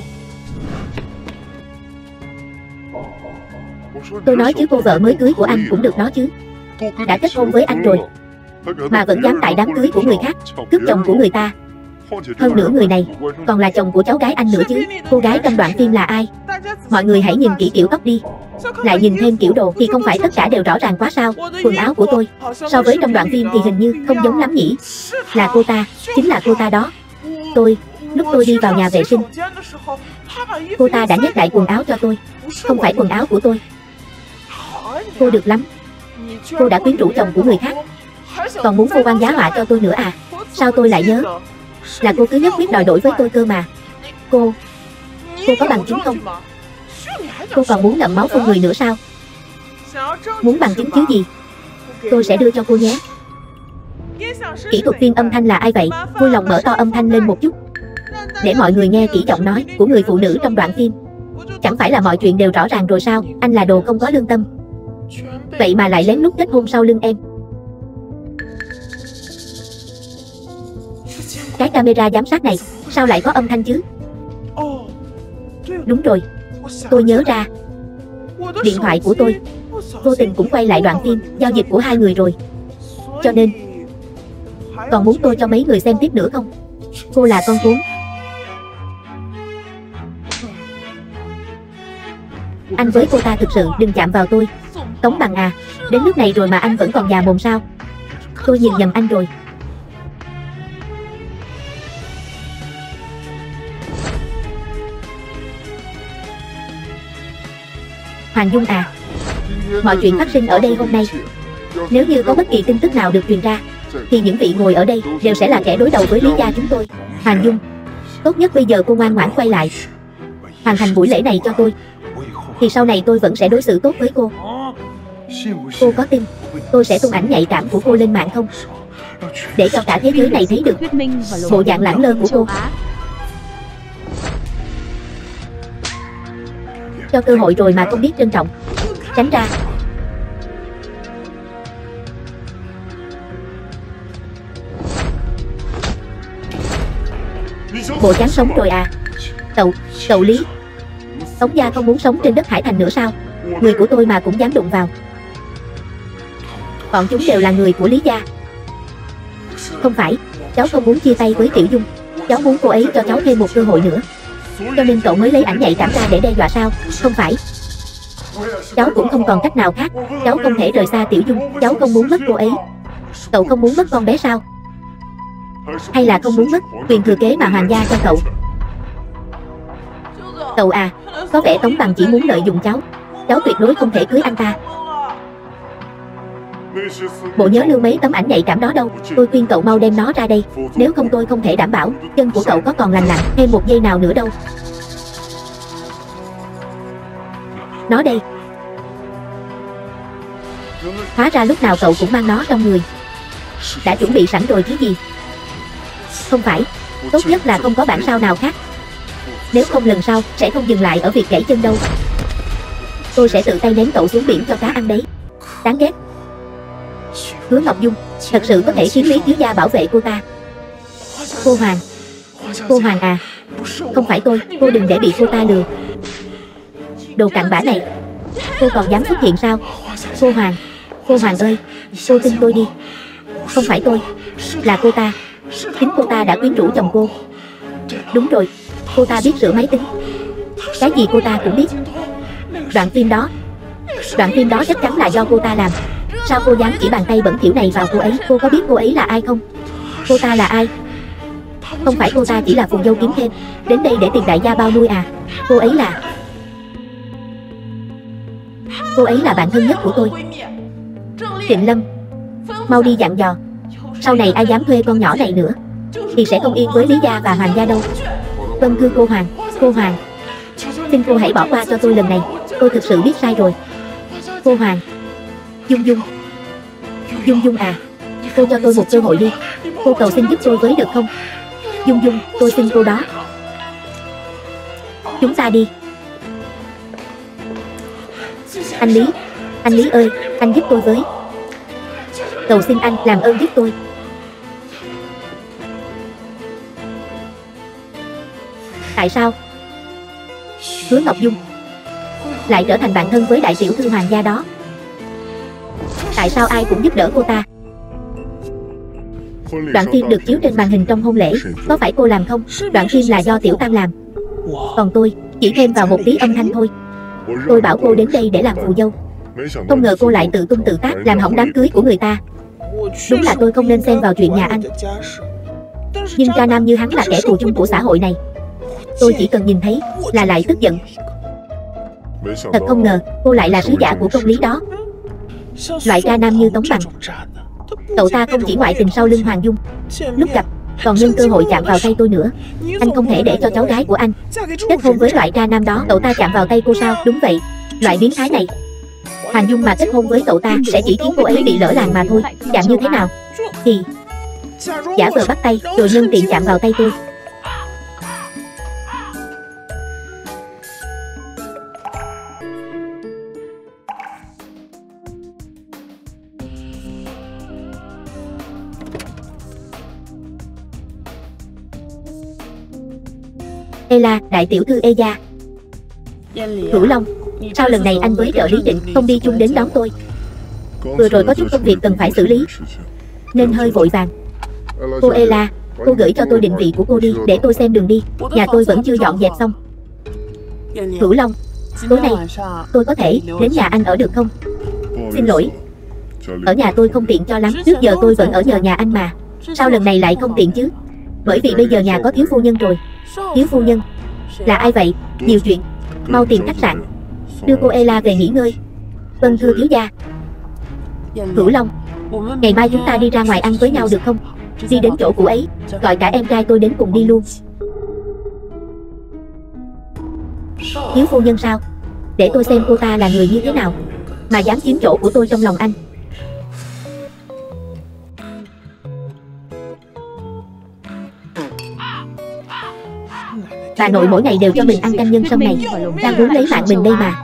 Tôi nói chứ cô vợ mới cưới của anh cũng được đó chứ. Đã kết hôn với anh rồi mà vẫn dám tại đám cưới của người khác cướp chồng của người ta. Hơn nữa người này còn là chồng của cháu gái anh nữa chứ. Cô gái trong đoạn phim là ai? Mọi người hãy nhìn kỹ kiểu tóc đi, lại nhìn thêm kiểu đồ thì không phải tất cả đều rõ ràng quá sao? Quần áo của tôi so với trong đoạn phim thì hình như không giống lắm nhỉ? Là cô ta, chính là cô ta đó. Tôi, lúc tôi đi vào nhà vệ sinh, cô ta đã nhấc đại quần áo cho tôi. Không phải quần áo của tôi. Cô được lắm. Cô đã quyến rũ chồng của người khác, còn muốn phô quan giá họa cho tôi nữa à? Sao tôi lại nhớ là cô cứ nhất quyết đòi đổi với tôi cơ mà. Cô, cô có bằng chứng không? Cô còn muốn ngậm máu phun người nữa sao? Muốn bằng chứng chứ gì? Tôi sẽ đưa cho cô nhé. Kỹ thuật viên âm thanh là ai vậy? Vui lòng mở to âm thanh lên một chút, để mọi người nghe kỹ giọng nói của người phụ nữ trong đoạn phim. Chẳng phải là mọi chuyện đều rõ ràng rồi sao? Anh là đồ không có lương tâm, vậy mà lại lén lút kết hôn sau lưng em. Cái camera giám sát này sao lại có âm thanh chứ? Đúng rồi, tôi nhớ ra, điện thoại của tôi vô tình cũng quay lại đoạn phim giao dịch của hai người rồi. Cho nên, còn muốn tôi cho mấy người xem tiếp nữa không? Cô là con khốn. Anh với cô ta thực sự đừng chạm vào tôi. Tống Bằng à, đến nước này rồi mà anh vẫn còn già mồm sao? Tôi nhìn nhầm anh rồi. Hoàng Dung à, mọi chuyện phát sinh ở đây hôm nay, nếu như có bất kỳ tin tức nào được truyền ra, thì những vị ngồi ở đây đều sẽ là kẻ đối đầu với Lý gia chúng tôi. Hoàng Dung, tốt nhất bây giờ cô ngoan ngoãn quay lại, hoàn thành buổi lễ này cho tôi, thì sau này tôi vẫn sẽ đối xử tốt với cô. Cô có tin tôi sẽ tung ảnh nhạy cảm của cô lên mạng không? Để cho cả thế giới này thấy được bộ dạng lẳng lơ của cô. Cho cơ hội rồi mà không biết trân trọng. Tránh ra. Bộ chán sống rồi à? Cậu, cậu Lý, Tống gia không muốn sống trên đất Hải Thành nữa sao? Người của tôi mà cũng dám đụng vào. Bọn chúng đều là người của Lý gia. Không phải, cháu không muốn chia tay với Tiểu Dung. Cháu muốn cô ấy cho cháu thêm một cơ hội nữa, cho nên cậu mới lấy ảnh nhạy cảm ra để đe dọa sao? Không phải. Cháu cũng không còn cách nào khác. Cháu không thể rời xa Tiểu Dung. Cháu không muốn mất cô ấy. Cậu không muốn mất con bé sao? Hay là không muốn mất quyền thừa kế mà Hoàng gia cho cậu? Cậu à, có vẻ Tống Bằng chỉ muốn lợi dụng cháu. Cháu tuyệt đối không thể cưới anh ta. Bộ nhớ lưu mấy tấm ảnh nhạy cảm đó đâu? Tôi khuyên cậu mau đem nó ra đây, nếu không tôi không thể đảm bảo chân của cậu có còn lành lặn thêm một giây nào nữa đâu. Nó đây. Hóa ra lúc nào cậu cũng mang nó trong người. Đã chuẩn bị sẵn rồi chứ gì? Không phải, tốt nhất là không có bản sao nào khác. Nếu không lần sau sẽ không dừng lại ở việc gãy chân đâu. Tôi sẽ tự tay ném cậu xuống biển cho cá ăn đấy. Đáng ghét. Hứa Ngọc Dung thật sự có thể khiến Lý thiếu gia bảo vệ cô ta. Cô Hoàng, cô Hoàng à, không phải tôi, cô đừng để bị cô ta lừa. Đồ cặn bã này, cô còn dám xuất hiện sao? Cô Hoàng, cô Hoàng ơi, cô tin tôi đi. Không phải tôi, là cô ta. Chính cô ta đã quyến rũ chồng cô. Đúng rồi, cô ta biết sửa máy tính. Cái gì cô ta cũng biết. Đoạn phim đó, đoạn phim đó chắc chắn là do cô ta làm. Sao cô dám chỉ bàn tay bẩn thỉu này vào cô ấy? Cô có biết cô ấy là ai không? Cô ta là ai? Không phải cô ta chỉ là phù dâu kiếm thêm, đến đây để tiền đại gia bao nuôi à? Cô ấy là... Cô ấy là bạn thân nhất của tôi. Trịnh Lâm, mau đi dặn dò, sau này ai dám thuê con nhỏ này nữa thì sẽ không yên với Lý gia và Hoàng gia đâu. Vâng thưa cô Hoàng. Cô Hoàng, xin cô hãy bỏ qua cho tôi lần này. Tôi thực sự biết sai rồi. Cô Hoàng. Dung Dung, Dung Dung à, cô cho tôi một cơ hội đi. Cô cầu xin giúp tôi với được không? Dung Dung, tôi xin cô đó. Chúng ta đi. Anh Lý, anh Lý ơi, anh giúp tôi với. Cầu xin anh làm ơn giúp tôi. Tại sao Hứa Ngọc Dung lại trở thành bạn thân với đại tiểu thư Hoàng gia đó? Tại sao ai cũng giúp đỡ cô ta? Đoạn phim được chiếu trên màn hình trong hôn lễ, có phải cô làm không? Đoạn phim là do Tiểu Tăng làm, còn tôi chỉ thêm vào một tí âm thanh thôi. Tôi bảo cô đến đây để làm phù dâu, không ngờ cô lại tự tung tự tác làm hỏng đám cưới của người ta. Đúng là tôi không nên xen vào chuyện nhà anh. Nhưng cha nam như hắn là kẻ thù chung của xã hội này. Tôi chỉ cần nhìn thấy là lại tức giận. Thật không ngờ cô lại là sứ giả của công lý đó. Loại cha nam như Tống Bằng, cậu ta không chỉ ngoại tình sau lưng Hoàng Dung, lúc gặp còn nhân cơ hội chạm vào tay tôi nữa. Anh không thể để cho cháu gái của anh kết hôn với loại tra nam đó. Cậu ta chạm vào tay cô sao? Đúng vậy, loại biến thái này. Hoàng Dung mà kết hôn với cậu ta sẽ chỉ khiến cô ấy bị lỡ làng mà thôi. Chạm như thế nào? Thì giả vờ bắt tay rồi nhân tiện chạm vào tay tôi. Ela, đại tiểu thư Eya. Cửu Long, sao lần này anh với trợ lý Định không đi chung đến đón tôi? Vừa rồi có chút công việc cần phải xử lý nên hơi vội vàng. Cô Ela, cô gửi cho tôi định vị của cô đi để tôi xem đường đi. Nhà tôi vẫn chưa dọn dẹp xong. Cửu Long, tối nay tôi có thể đến nhà anh ở được không? Xin lỗi, ở nhà tôi không tiện cho lắm. Trước giờ tôi vẫn ở nhờ nhà anh mà. Sao lần này lại không tiện chứ? Bởi vì bây giờ nhà có thiếu phu nhân rồi. Thiếu phu nhân? Là ai vậy? Nhiều chuyện, mau tìm khách sạn đưa cô Ela về nghỉ ngơi. Vâng thưa thiếu gia. Cửu Long, ngày mai chúng ta đi ra ngoài ăn với nhau được không? Đi đến chỗ của ấy, gọi cả em trai tôi đến cùng đi luôn. Thiếu phu nhân sao? Để tôi xem cô ta là người như thế nào mà dám chiếm chỗ của tôi trong lòng anh. Bà nội mỗi ngày đều cho mình ăn canh nhân sâm này, đang muốn lấy mạng mình đây mà.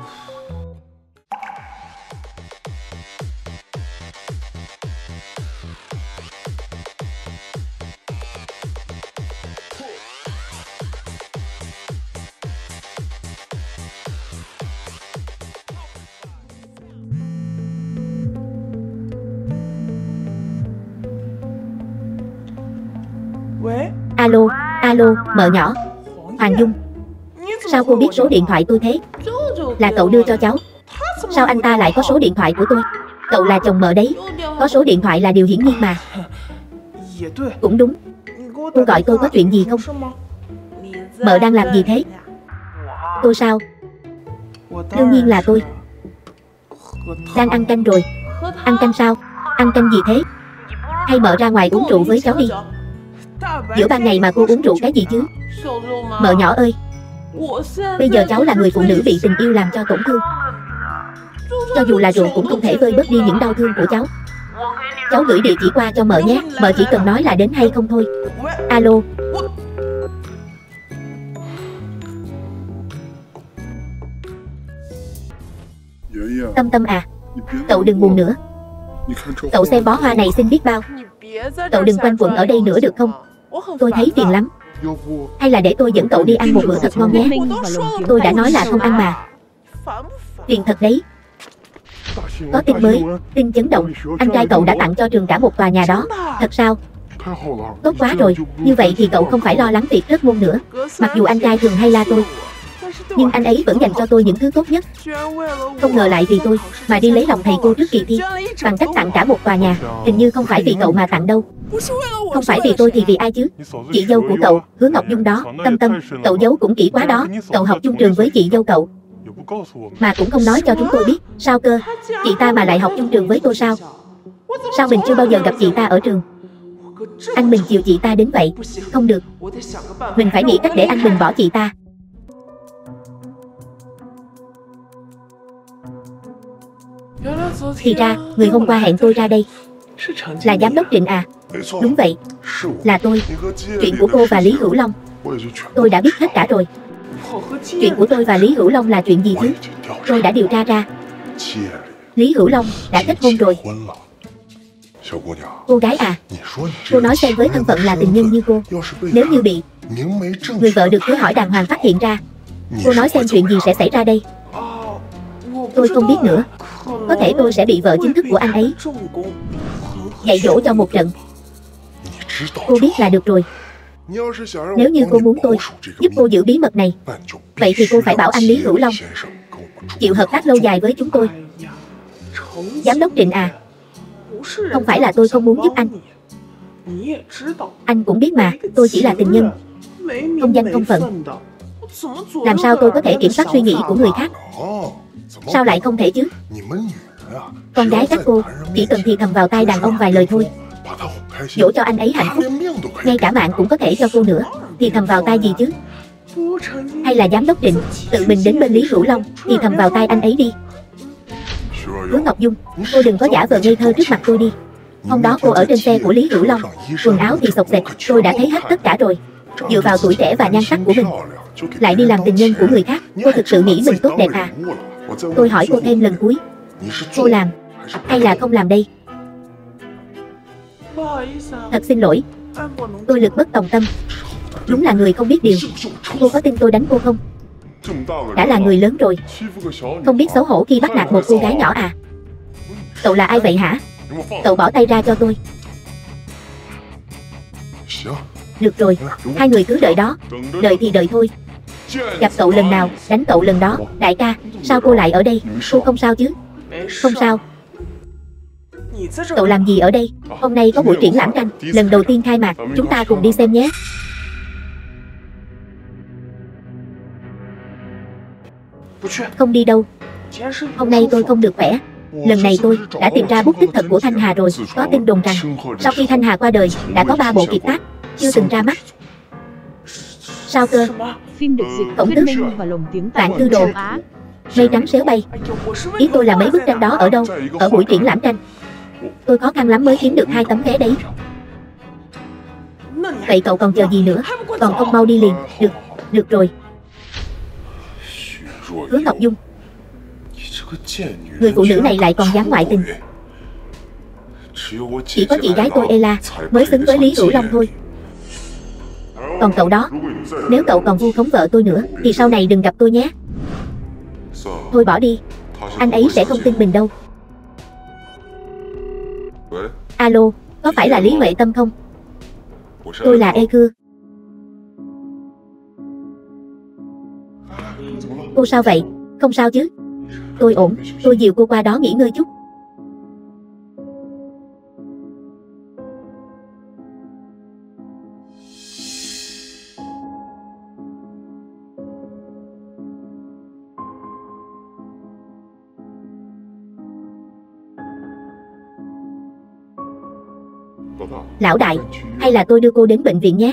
Alo, alo, mợ nhỏ. Hoàng Dung, sao cô biết số điện thoại tôi thế? Là cậu đưa cho cháu. Sao anh ta lại có số điện thoại của tôi? Cậu là chồng mợ đấy, có số điện thoại là điều hiển nhiên mà. Cũng đúng. Cô gọi tôi có chuyện gì không? Mợ đang làm gì thế? Tôi sao? Đương nhiên là tôi đang ăn canh rồi. Ăn canh sao? Ăn canh gì thế? Hay mợ ra ngoài uống rượu với cháu đi. Giữa ban ngày mà cô uống rượu cái gì chứ? Mợ nhỏ ơi, bây giờ cháu là người phụ nữ bị tình yêu làm cho tổn thương. Cho dù là rượu cũng không thể vơi bớt đi những đau thương của cháu. Cháu gửi địa chỉ qua cho mợ nhé. Mợ chỉ cần nói là đến hay không thôi. Alo. Tâm Tâm à, cậu đừng buồn nữa. Cậu xem bó hoa này xinh biết bao. Cậu đừng quanh quẩn ở đây nữa được không? Tôi thấy phiền lắm. Hay là để tôi dẫn cậu đi ăn một bữa thật ngon nhé. Tôi đã nói là không ăn mà. Phiền thật đấy. Có tin mới, tin chấn động. Anh trai cậu đã tặng cho trường cả một tòa nhà đó. Thật sao? Tốt quá rồi. Như vậy thì cậu không phải lo lắng việc rớt môn nữa. Mặc dù anh trai thường hay la tôi, nhưng anh ấy vẫn dành cho tôi những thứ tốt nhất. Không ngờ lại vì tôi mà đi lấy lòng thầy cô trước kỳ thi, bằng cách tặng cả một tòa nhà. Hình như không phải vì cậu mà tặng đâu. Không phải vì tôi thì vì ai chứ? Chị dâu của cậu, Hứa Ngọc Dung đó. Tâm Tâm, cậu giấu cũng kỹ quá đó. Cậu học chung trường với chị dâu cậu mà cũng không nói cho chúng tôi biết. Sao cơ? Chị ta mà lại học chung trường với tôi sao? Sao mình chưa bao giờ gặp chị ta ở trường? Anh mình chiều chị ta đến vậy. Không được, mình phải nghĩ cách để anh mình bỏ chị ta. Thì ra, người hôm qua hẹn tôi ra đây là giám đốc Trịnh à? Đúng vậy, là tôi. Chuyện của cô và Lý Hữu Long tôi đã biết hết cả rồi. Chuyện của tôi và Lý Hữu Long là chuyện gì chứ? Tôi đã điều tra ra. Lý Hữu Long đã kết hôn rồi. Cô gái à, cô nói xem với thân phận là tình nhân như cô, nếu như bị người vợ được cưới hỏi đàng hoàng phát hiện ra, cô nói xem chuyện gì sẽ xảy ra đây? Tôi không biết nữa. Có thể tôi sẽ bị vợ chính thức của anh ấy dạy dỗ cho một trận. Cô biết là được rồi. Nếu như cô muốn tôi giúp cô giữ bí mật này, vậy thì cô phải bảo anh Lý Hữu Long chịu hợp tác lâu dài với chúng tôi. Giám đốc Trịnh à, không phải là tôi không muốn giúp anh. Anh cũng biết mà, tôi chỉ là tình nhân, không danh không phận. Làm sao tôi có thể kiểm soát suy nghĩ của người khác? Sao lại không thể chứ? dỗ cho anh ấy hạnh phúc. Ngay cả mạng cũng có thể cho cô nữa, thì thầm vào tai gì chứ? Hay là giám đốc Trịnh tự mình đến bên Lý Hữu Long thì thầm vào tai anh ấy đi. Hứa Ngọc Dung, cô đừng có giả vờ ngây thơ trước mặt tôi đi. Hôm đó cô ở trên xe của Lý Hữu Long, quần áo thì xộc xệch, tôi đã thấy hết tất cả rồi. Dựa vào tuổi trẻ và nhan sắc của mình, lại đi làm tình nhân của người khác, cô thực sự nghĩ mình tốt đẹp à? Tôi hỏi cô thêm lần cuối, cô làm hay là không làm đây? Thật xin lỗi, tôi lực bất tòng tâm. Đúng là người không biết điều. Cô có tin tôi đánh cô không? Đã là người lớn rồi, không biết xấu hổ khi bắt nạt một cô gái nhỏ à? Cậu là ai vậy hả? Cậu bỏ tay ra cho tôi. Được rồi, hai người cứ đợi đó. Đợi thì đợi thôi. Gặp cậu lần nào, đánh cậu lần đó. Đại ca, sao cô lại ở đây? Cô không sao chứ? Không sao. Cậu làm gì ở đây? Hôm nay có buổi triển lãm tranh, lần đầu tiên khai mạc, chúng ta cùng đi xem nhé. Không đi đâu. Hôm nay tôi không được khỏe. Lần này tôi đã tìm ra bút tích thật của Thanh Hà rồi. Có tin đồn rằng sau khi Thanh Hà qua đời đã có ba bộ kiệt tác chưa từng ra mắt. Sao cơ? Phim được dịch Khổng Tước, Vạn Tư Đồ, Mây Trắng Xéo Bay. Ý tôi là mấy bức tranh đó ở đâu? Ở buổi triển lãm tranh. Tôi khó khăn lắm mới kiếm được hai tấm vé đấy. Vậy cậu còn chờ gì nữa? Còn không mau đi liền. Được, được rồi. Hứa Ngọc Dung, người phụ nữ này lại còn dám ngoại tình. Chỉ có chị gái tôi Ella mới xứng với Lý Hữu Long thôi. Còn cậu đó, nếu cậu còn vu khống vợ tôi nữa thì sau này đừng gặp tôi nhé. Thôi bỏ đi, anh ấy sẽ không tin mình đâu. Alo, có phải là Lý Huệ Tâm không? Tôi là E Cưa. Cô sao vậy? Không sao chứ? Tôi ổn, tôi dìu cô qua đó nghỉ ngơi chút. Lão đại, hay là tôi đưa cô đến bệnh viện nhé.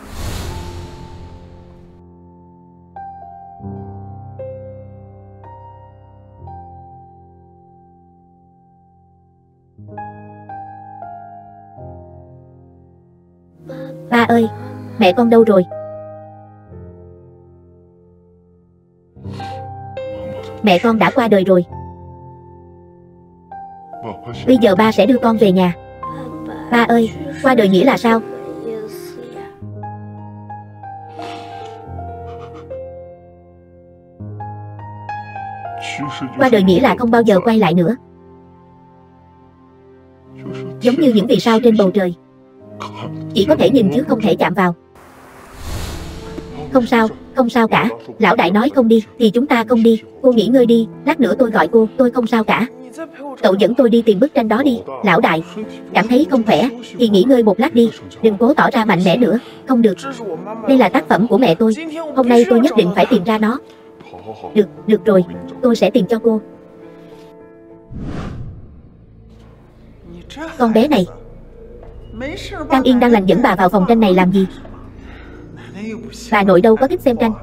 Ba ơi, mẹ con đâu rồi? Mẹ con đã qua đời rồi. Bây giờ ba sẽ đưa con về nhà. Ba ơi, qua đời nghĩa là sao? Qua đời nghĩa là không bao giờ quay lại nữa. Giống như những vì sao trên bầu trời, chỉ có thể nhìn chứ không thể chạm vào. Không sao, không sao cả. Lão đại nói không đi thì chúng ta không đi. Cô nghỉ ngơi đi, lát nữa tôi gọi cô. Tôi không sao cả. Cậu dẫn tôi đi tìm bức tranh đó đi. Lão đại, cảm thấy không khỏe thì nghỉ ngơi một lát đi. Đừng cố tỏ ra mạnh mẽ nữa. Không được. Đây là tác phẩm của mẹ tôi. Hôm nay tôi nhất định phải tìm ra nó. Được, được rồi. Tôi sẽ tìm cho cô. Con bé này, Tăng Yên đang lành dẫn bà vào phòng tranh này làm gì? Bà nội đâu có thích xem tranh.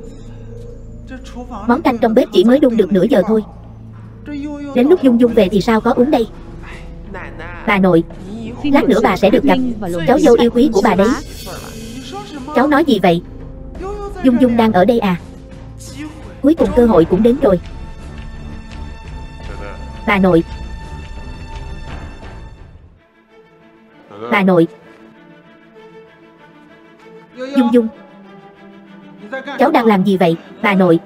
Món canh trong bếp chỉ mới đun được nửa giờ thôi. Đến lúc Dung Dung về thì sao có uống đây? Bà nội, lát nữa bà sẽ được gặp cháu dâu yêu quý của bà đấy. Cháu nói gì vậy? Dung Dung đang ở đây à? Cuối cùng cơ hội cũng đến rồi. Bà nội, bà nội. Dung Dung, cháu đang làm gì vậy? Bà nội,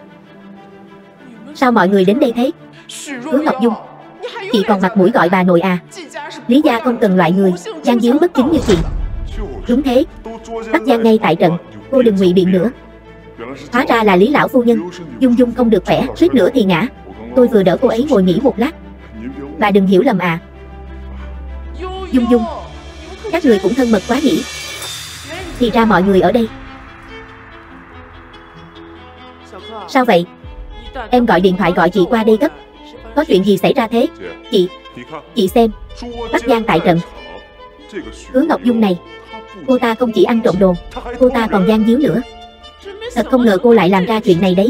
sao mọi người đến đây thế? Hứa Ngọc Dung, chị còn mặt mũi gọi bà nội à? Lý gia không cần loại người gian díu bất chính như chị. Đúng thế, bắt giam ngay tại trận. Cô đừng ngụy biện nữa. Hóa ra là Lý lão phu nhân. Dung Dung không được khỏe, suýt nữa thì ngã. Tôi vừa đỡ cô ấy ngồi nghỉ một lát. Bà đừng hiểu lầm à. Dung Dung, các người cũng thân mật quá nhỉ? Thì ra mọi người ở đây. Sao vậy? Em gọi điện thoại gọi chị qua đây gấp. Có chuyện gì xảy ra thế? Chị, chị xem, Bắc Giang tại trận. Hứa Ngọc Dung này, cô ta không chỉ ăn trộm đồ, cô ta còn gian díu nữa. Thật không ngờ cô lại làm ra chuyện này đấy.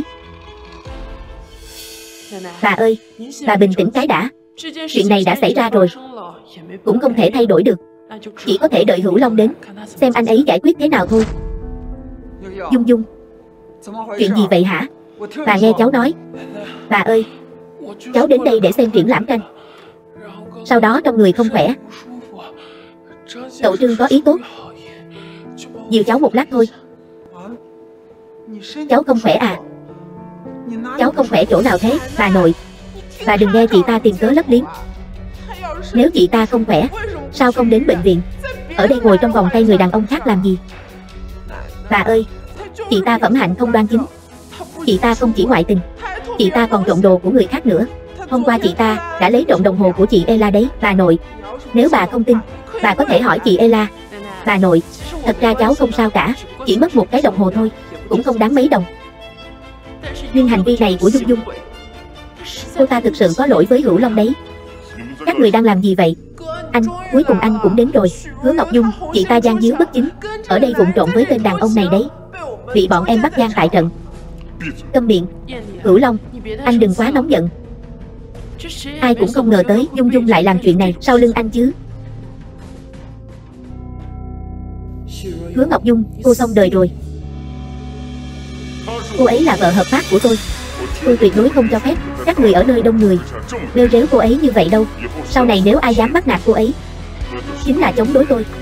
Bà ơi, bà bình tĩnh cái đã. Chuyện này đã xảy ra rồi, cũng không thể thay đổi được. Chỉ có thể đợi Hữu Long đến, xem anh ấy giải quyết thế nào thôi. Dung Dung, chuyện gì vậy hả? Bà nghe cháu nói. Bà ơi, cháu đến đây để xem triển lãm tranh, sau đó trong người không khỏe. Cậu Trương có ý tốt, dìu cháu một lát thôi. Cháu không khỏe à? Cháu không khỏe chỗ nào thế, bà nội? Bà đừng nghe chị ta tìm cớ lấp liếm. Nếu chị ta không khỏe, sao không đến bệnh viện? Ở đây ngồi trong vòng tay người đàn ông khác làm gì? Bà ơi, chị ta phẩm hạnh không đoan chính. Chị ta không chỉ ngoại tình, chị ta còn trộm đồ của người khác nữa. Hôm qua chị ta đã lấy trộm đồng hồ của chị Ella đấy, bà nội. Nếu bà không tin, bà có thể hỏi chị Ella. Bà nội, thật ra cháu không sao cả, chỉ mất một cái đồng hồ thôi, cũng không đáng mấy đồng. Nhưng hành vi này của Dung Dung, cô ta thực sự có lỗi với Hữu Long đấy. Các người đang làm gì vậy? Anh, cuối cùng anh cũng đến rồi. Hứa Ngọc Dung, chị ta gian díu bất chính, ở đây vụng trộm với tên đàn ông này đấy, bị bọn em bắt gian tại trận. Câm miệng. Hữu Long, anh đừng quá nóng giận. Ai cũng không ngờ tới Dung Dung lại làm chuyện này sau lưng anh chứ. Hứa Ngọc Dung, cô xong đời rồi. Cô ấy là vợ hợp pháp của tôi. Tôi tuyệt đối không cho phép các người ở nơi đông người bêu rếu cô ấy như vậy đâu. Sau này nếu ai dám bắt nạt cô ấy, chính là chống đối tôi.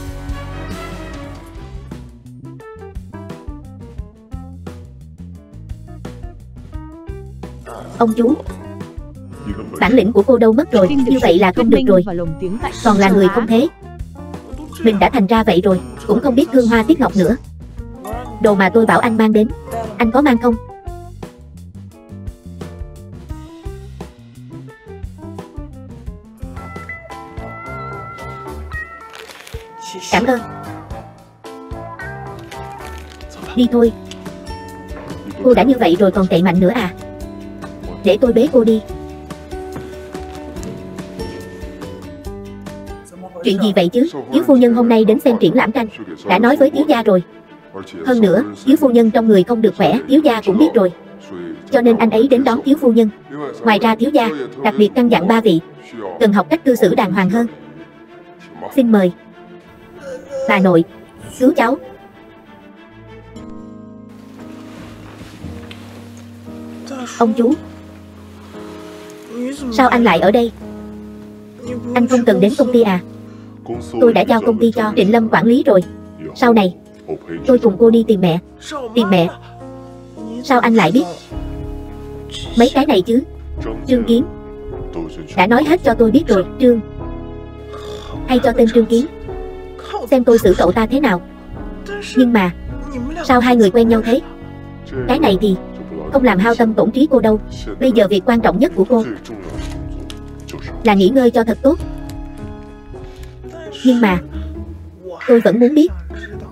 Ông chú, bản lĩnh của cô đâu mất rồi, như vậy là không được rồi. Còn là người không thế. Mình đã thành ra vậy rồi, cũng không biết thương hoa tiếc ngọc nữa. Đồ mà tôi bảo anh mang đến, anh có mang không? Cảm ơn. Đi thôi. Cô đã như vậy rồi còn cậy mạnh nữa à? Để tôi bế cô đi. Chuyện gì vậy chứ? Thiếu phu nhân hôm nay đến xem triển lãm tranh, đã nói với thiếu gia rồi. Hơn nữa, thiếu phu nhân trong người không được khỏe, thiếu gia cũng biết rồi, cho nên anh ấy đến đón thiếu phu nhân. Ngoài ra thiếu gia đặc biệt căn dặn ba vị cần học cách cư xử đàng hoàng hơn. Xin mời. Bà nội, cứu cháu. Ông chú, sao anh lại ở đây? Anh không cần đến công ty à? Tôi đã giao công ty cho Trịnh Lâm quản lý rồi. Sau này tôi cùng cô đi tìm mẹ. Tìm mẹ? Sao anh lại biết mấy cái này chứ? Trương Kiến đã nói hết cho tôi biết rồi. Trương, hay cho tên Trương Kiến, xem tôi xử cậu ta thế nào. Nhưng mà sao hai người quen nhau thế? Cái này thì không làm hao tâm tổn trí cô đâu. Bây giờ việc quan trọng nhất của cô là nghỉ ngơi cho thật tốt. Nhưng mà tôi vẫn muốn biết.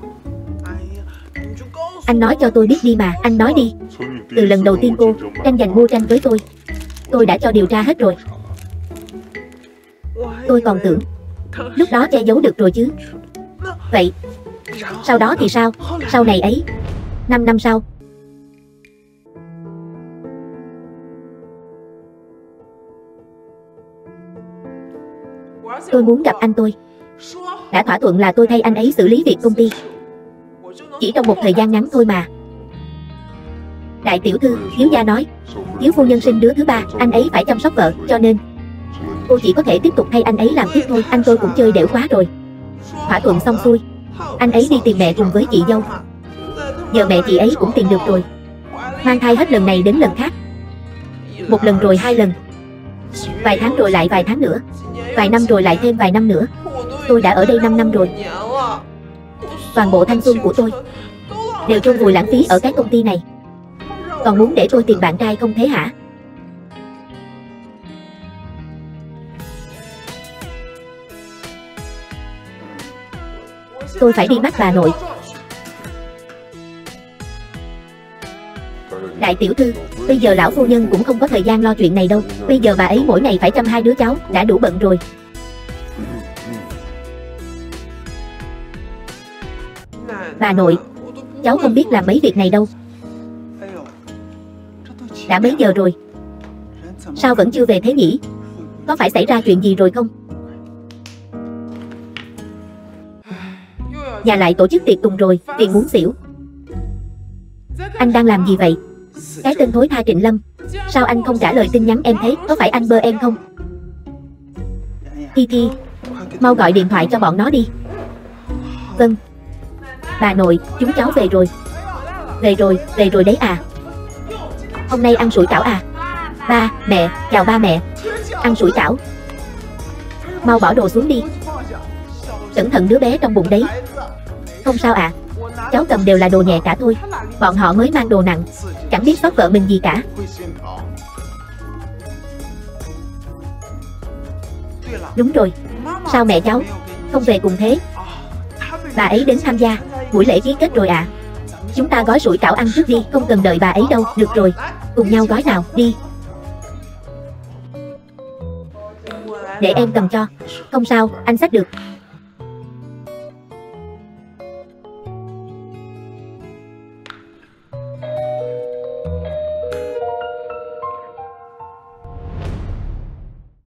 Anh nói cho tôi biết đi mà, anh nói đi. Từ lần đầu tiên cô tranh giành mua tranh với tôi, tôi đã cho điều tra hết rồi. Tôi còn tưởng lúc đó che giấu được rồi chứ. Vậy sau đó thì sao? Sau này ấy, năm năm sau, tôi muốn gặp anh tôi. Đã thỏa thuận là tôi thay anh ấy xử lý việc công ty. Chỉ trong một thời gian ngắn thôi mà. Đại tiểu thư, thiếu gia nói thiếu phu nhân sinh đứa thứ ba, anh ấy phải chăm sóc vợ, cho nên cô chỉ có thể tiếp tục thay anh ấy làm tiếp thôi. Anh tôi cũng chơi đểu quá rồi. Thỏa thuận xong xuôi, anh ấy đi tìm mẹ cùng với chị dâu. Giờ mẹ chị ấy cũng tìm được rồi. Mang thai hết lần này đến lần khác. Một lần rồi hai lần, vài tháng rồi lại vài tháng nữa, vài năm rồi lại thêm vài năm nữa. Tôi đã ở đây năm năm rồi. Toàn bộ thanh xuân của tôi đều chôn vùi lãng phí ở cái công ty này. Còn muốn để tôi tìm bạn trai không thế hả? Tôi phải đi bắt bà nội. Đại tiểu thư, bây giờ lão phu nhân cũng không có thời gian lo chuyện này đâu. Bây giờ bà ấy mỗi ngày phải chăm hai đứa cháu, đã đủ bận rồi. Bà nội, cháu không biết làm mấy việc này đâu. Đã mấy giờ rồi? Sao vẫn chưa về thế nhỉ? Có phải xảy ra chuyện gì rồi không? Nhà lại tổ chức tiệc tùng rồi, tiền muốn xỉu. Anh đang làm gì vậy? Cái tên thối tha Trịnh Lâm. Sao anh không trả lời tin nhắn em thế? Có phải anh bơ em không? Thi Thi, mau gọi điện thoại cho bọn nó đi. Vâng. Bà nội, chúng cháu về rồi. Về rồi, về rồi đấy à? Hôm nay ăn sủi cảo à? Ba, mẹ, chào ba mẹ. Ăn sủi cảo. Mau bỏ đồ xuống đi. Cẩn thận đứa bé trong bụng đấy. Không sao ạ. À. Cháu cầm đều là đồ nhẹ cả thôi. Bọn họ mới mang đồ nặng, chẳng biết xót vợ mình gì cả. Đúng rồi. Sao mẹ cháu không về cùng thế? Bà ấy đến tham gia buổi lễ ký kết rồi ạ. À. Chúng ta gói sủi cảo ăn trước đi, không cần đợi bà ấy đâu. Được rồi, cùng nhau gói nào, đi. Để em cầm cho. Không sao, anh xách được.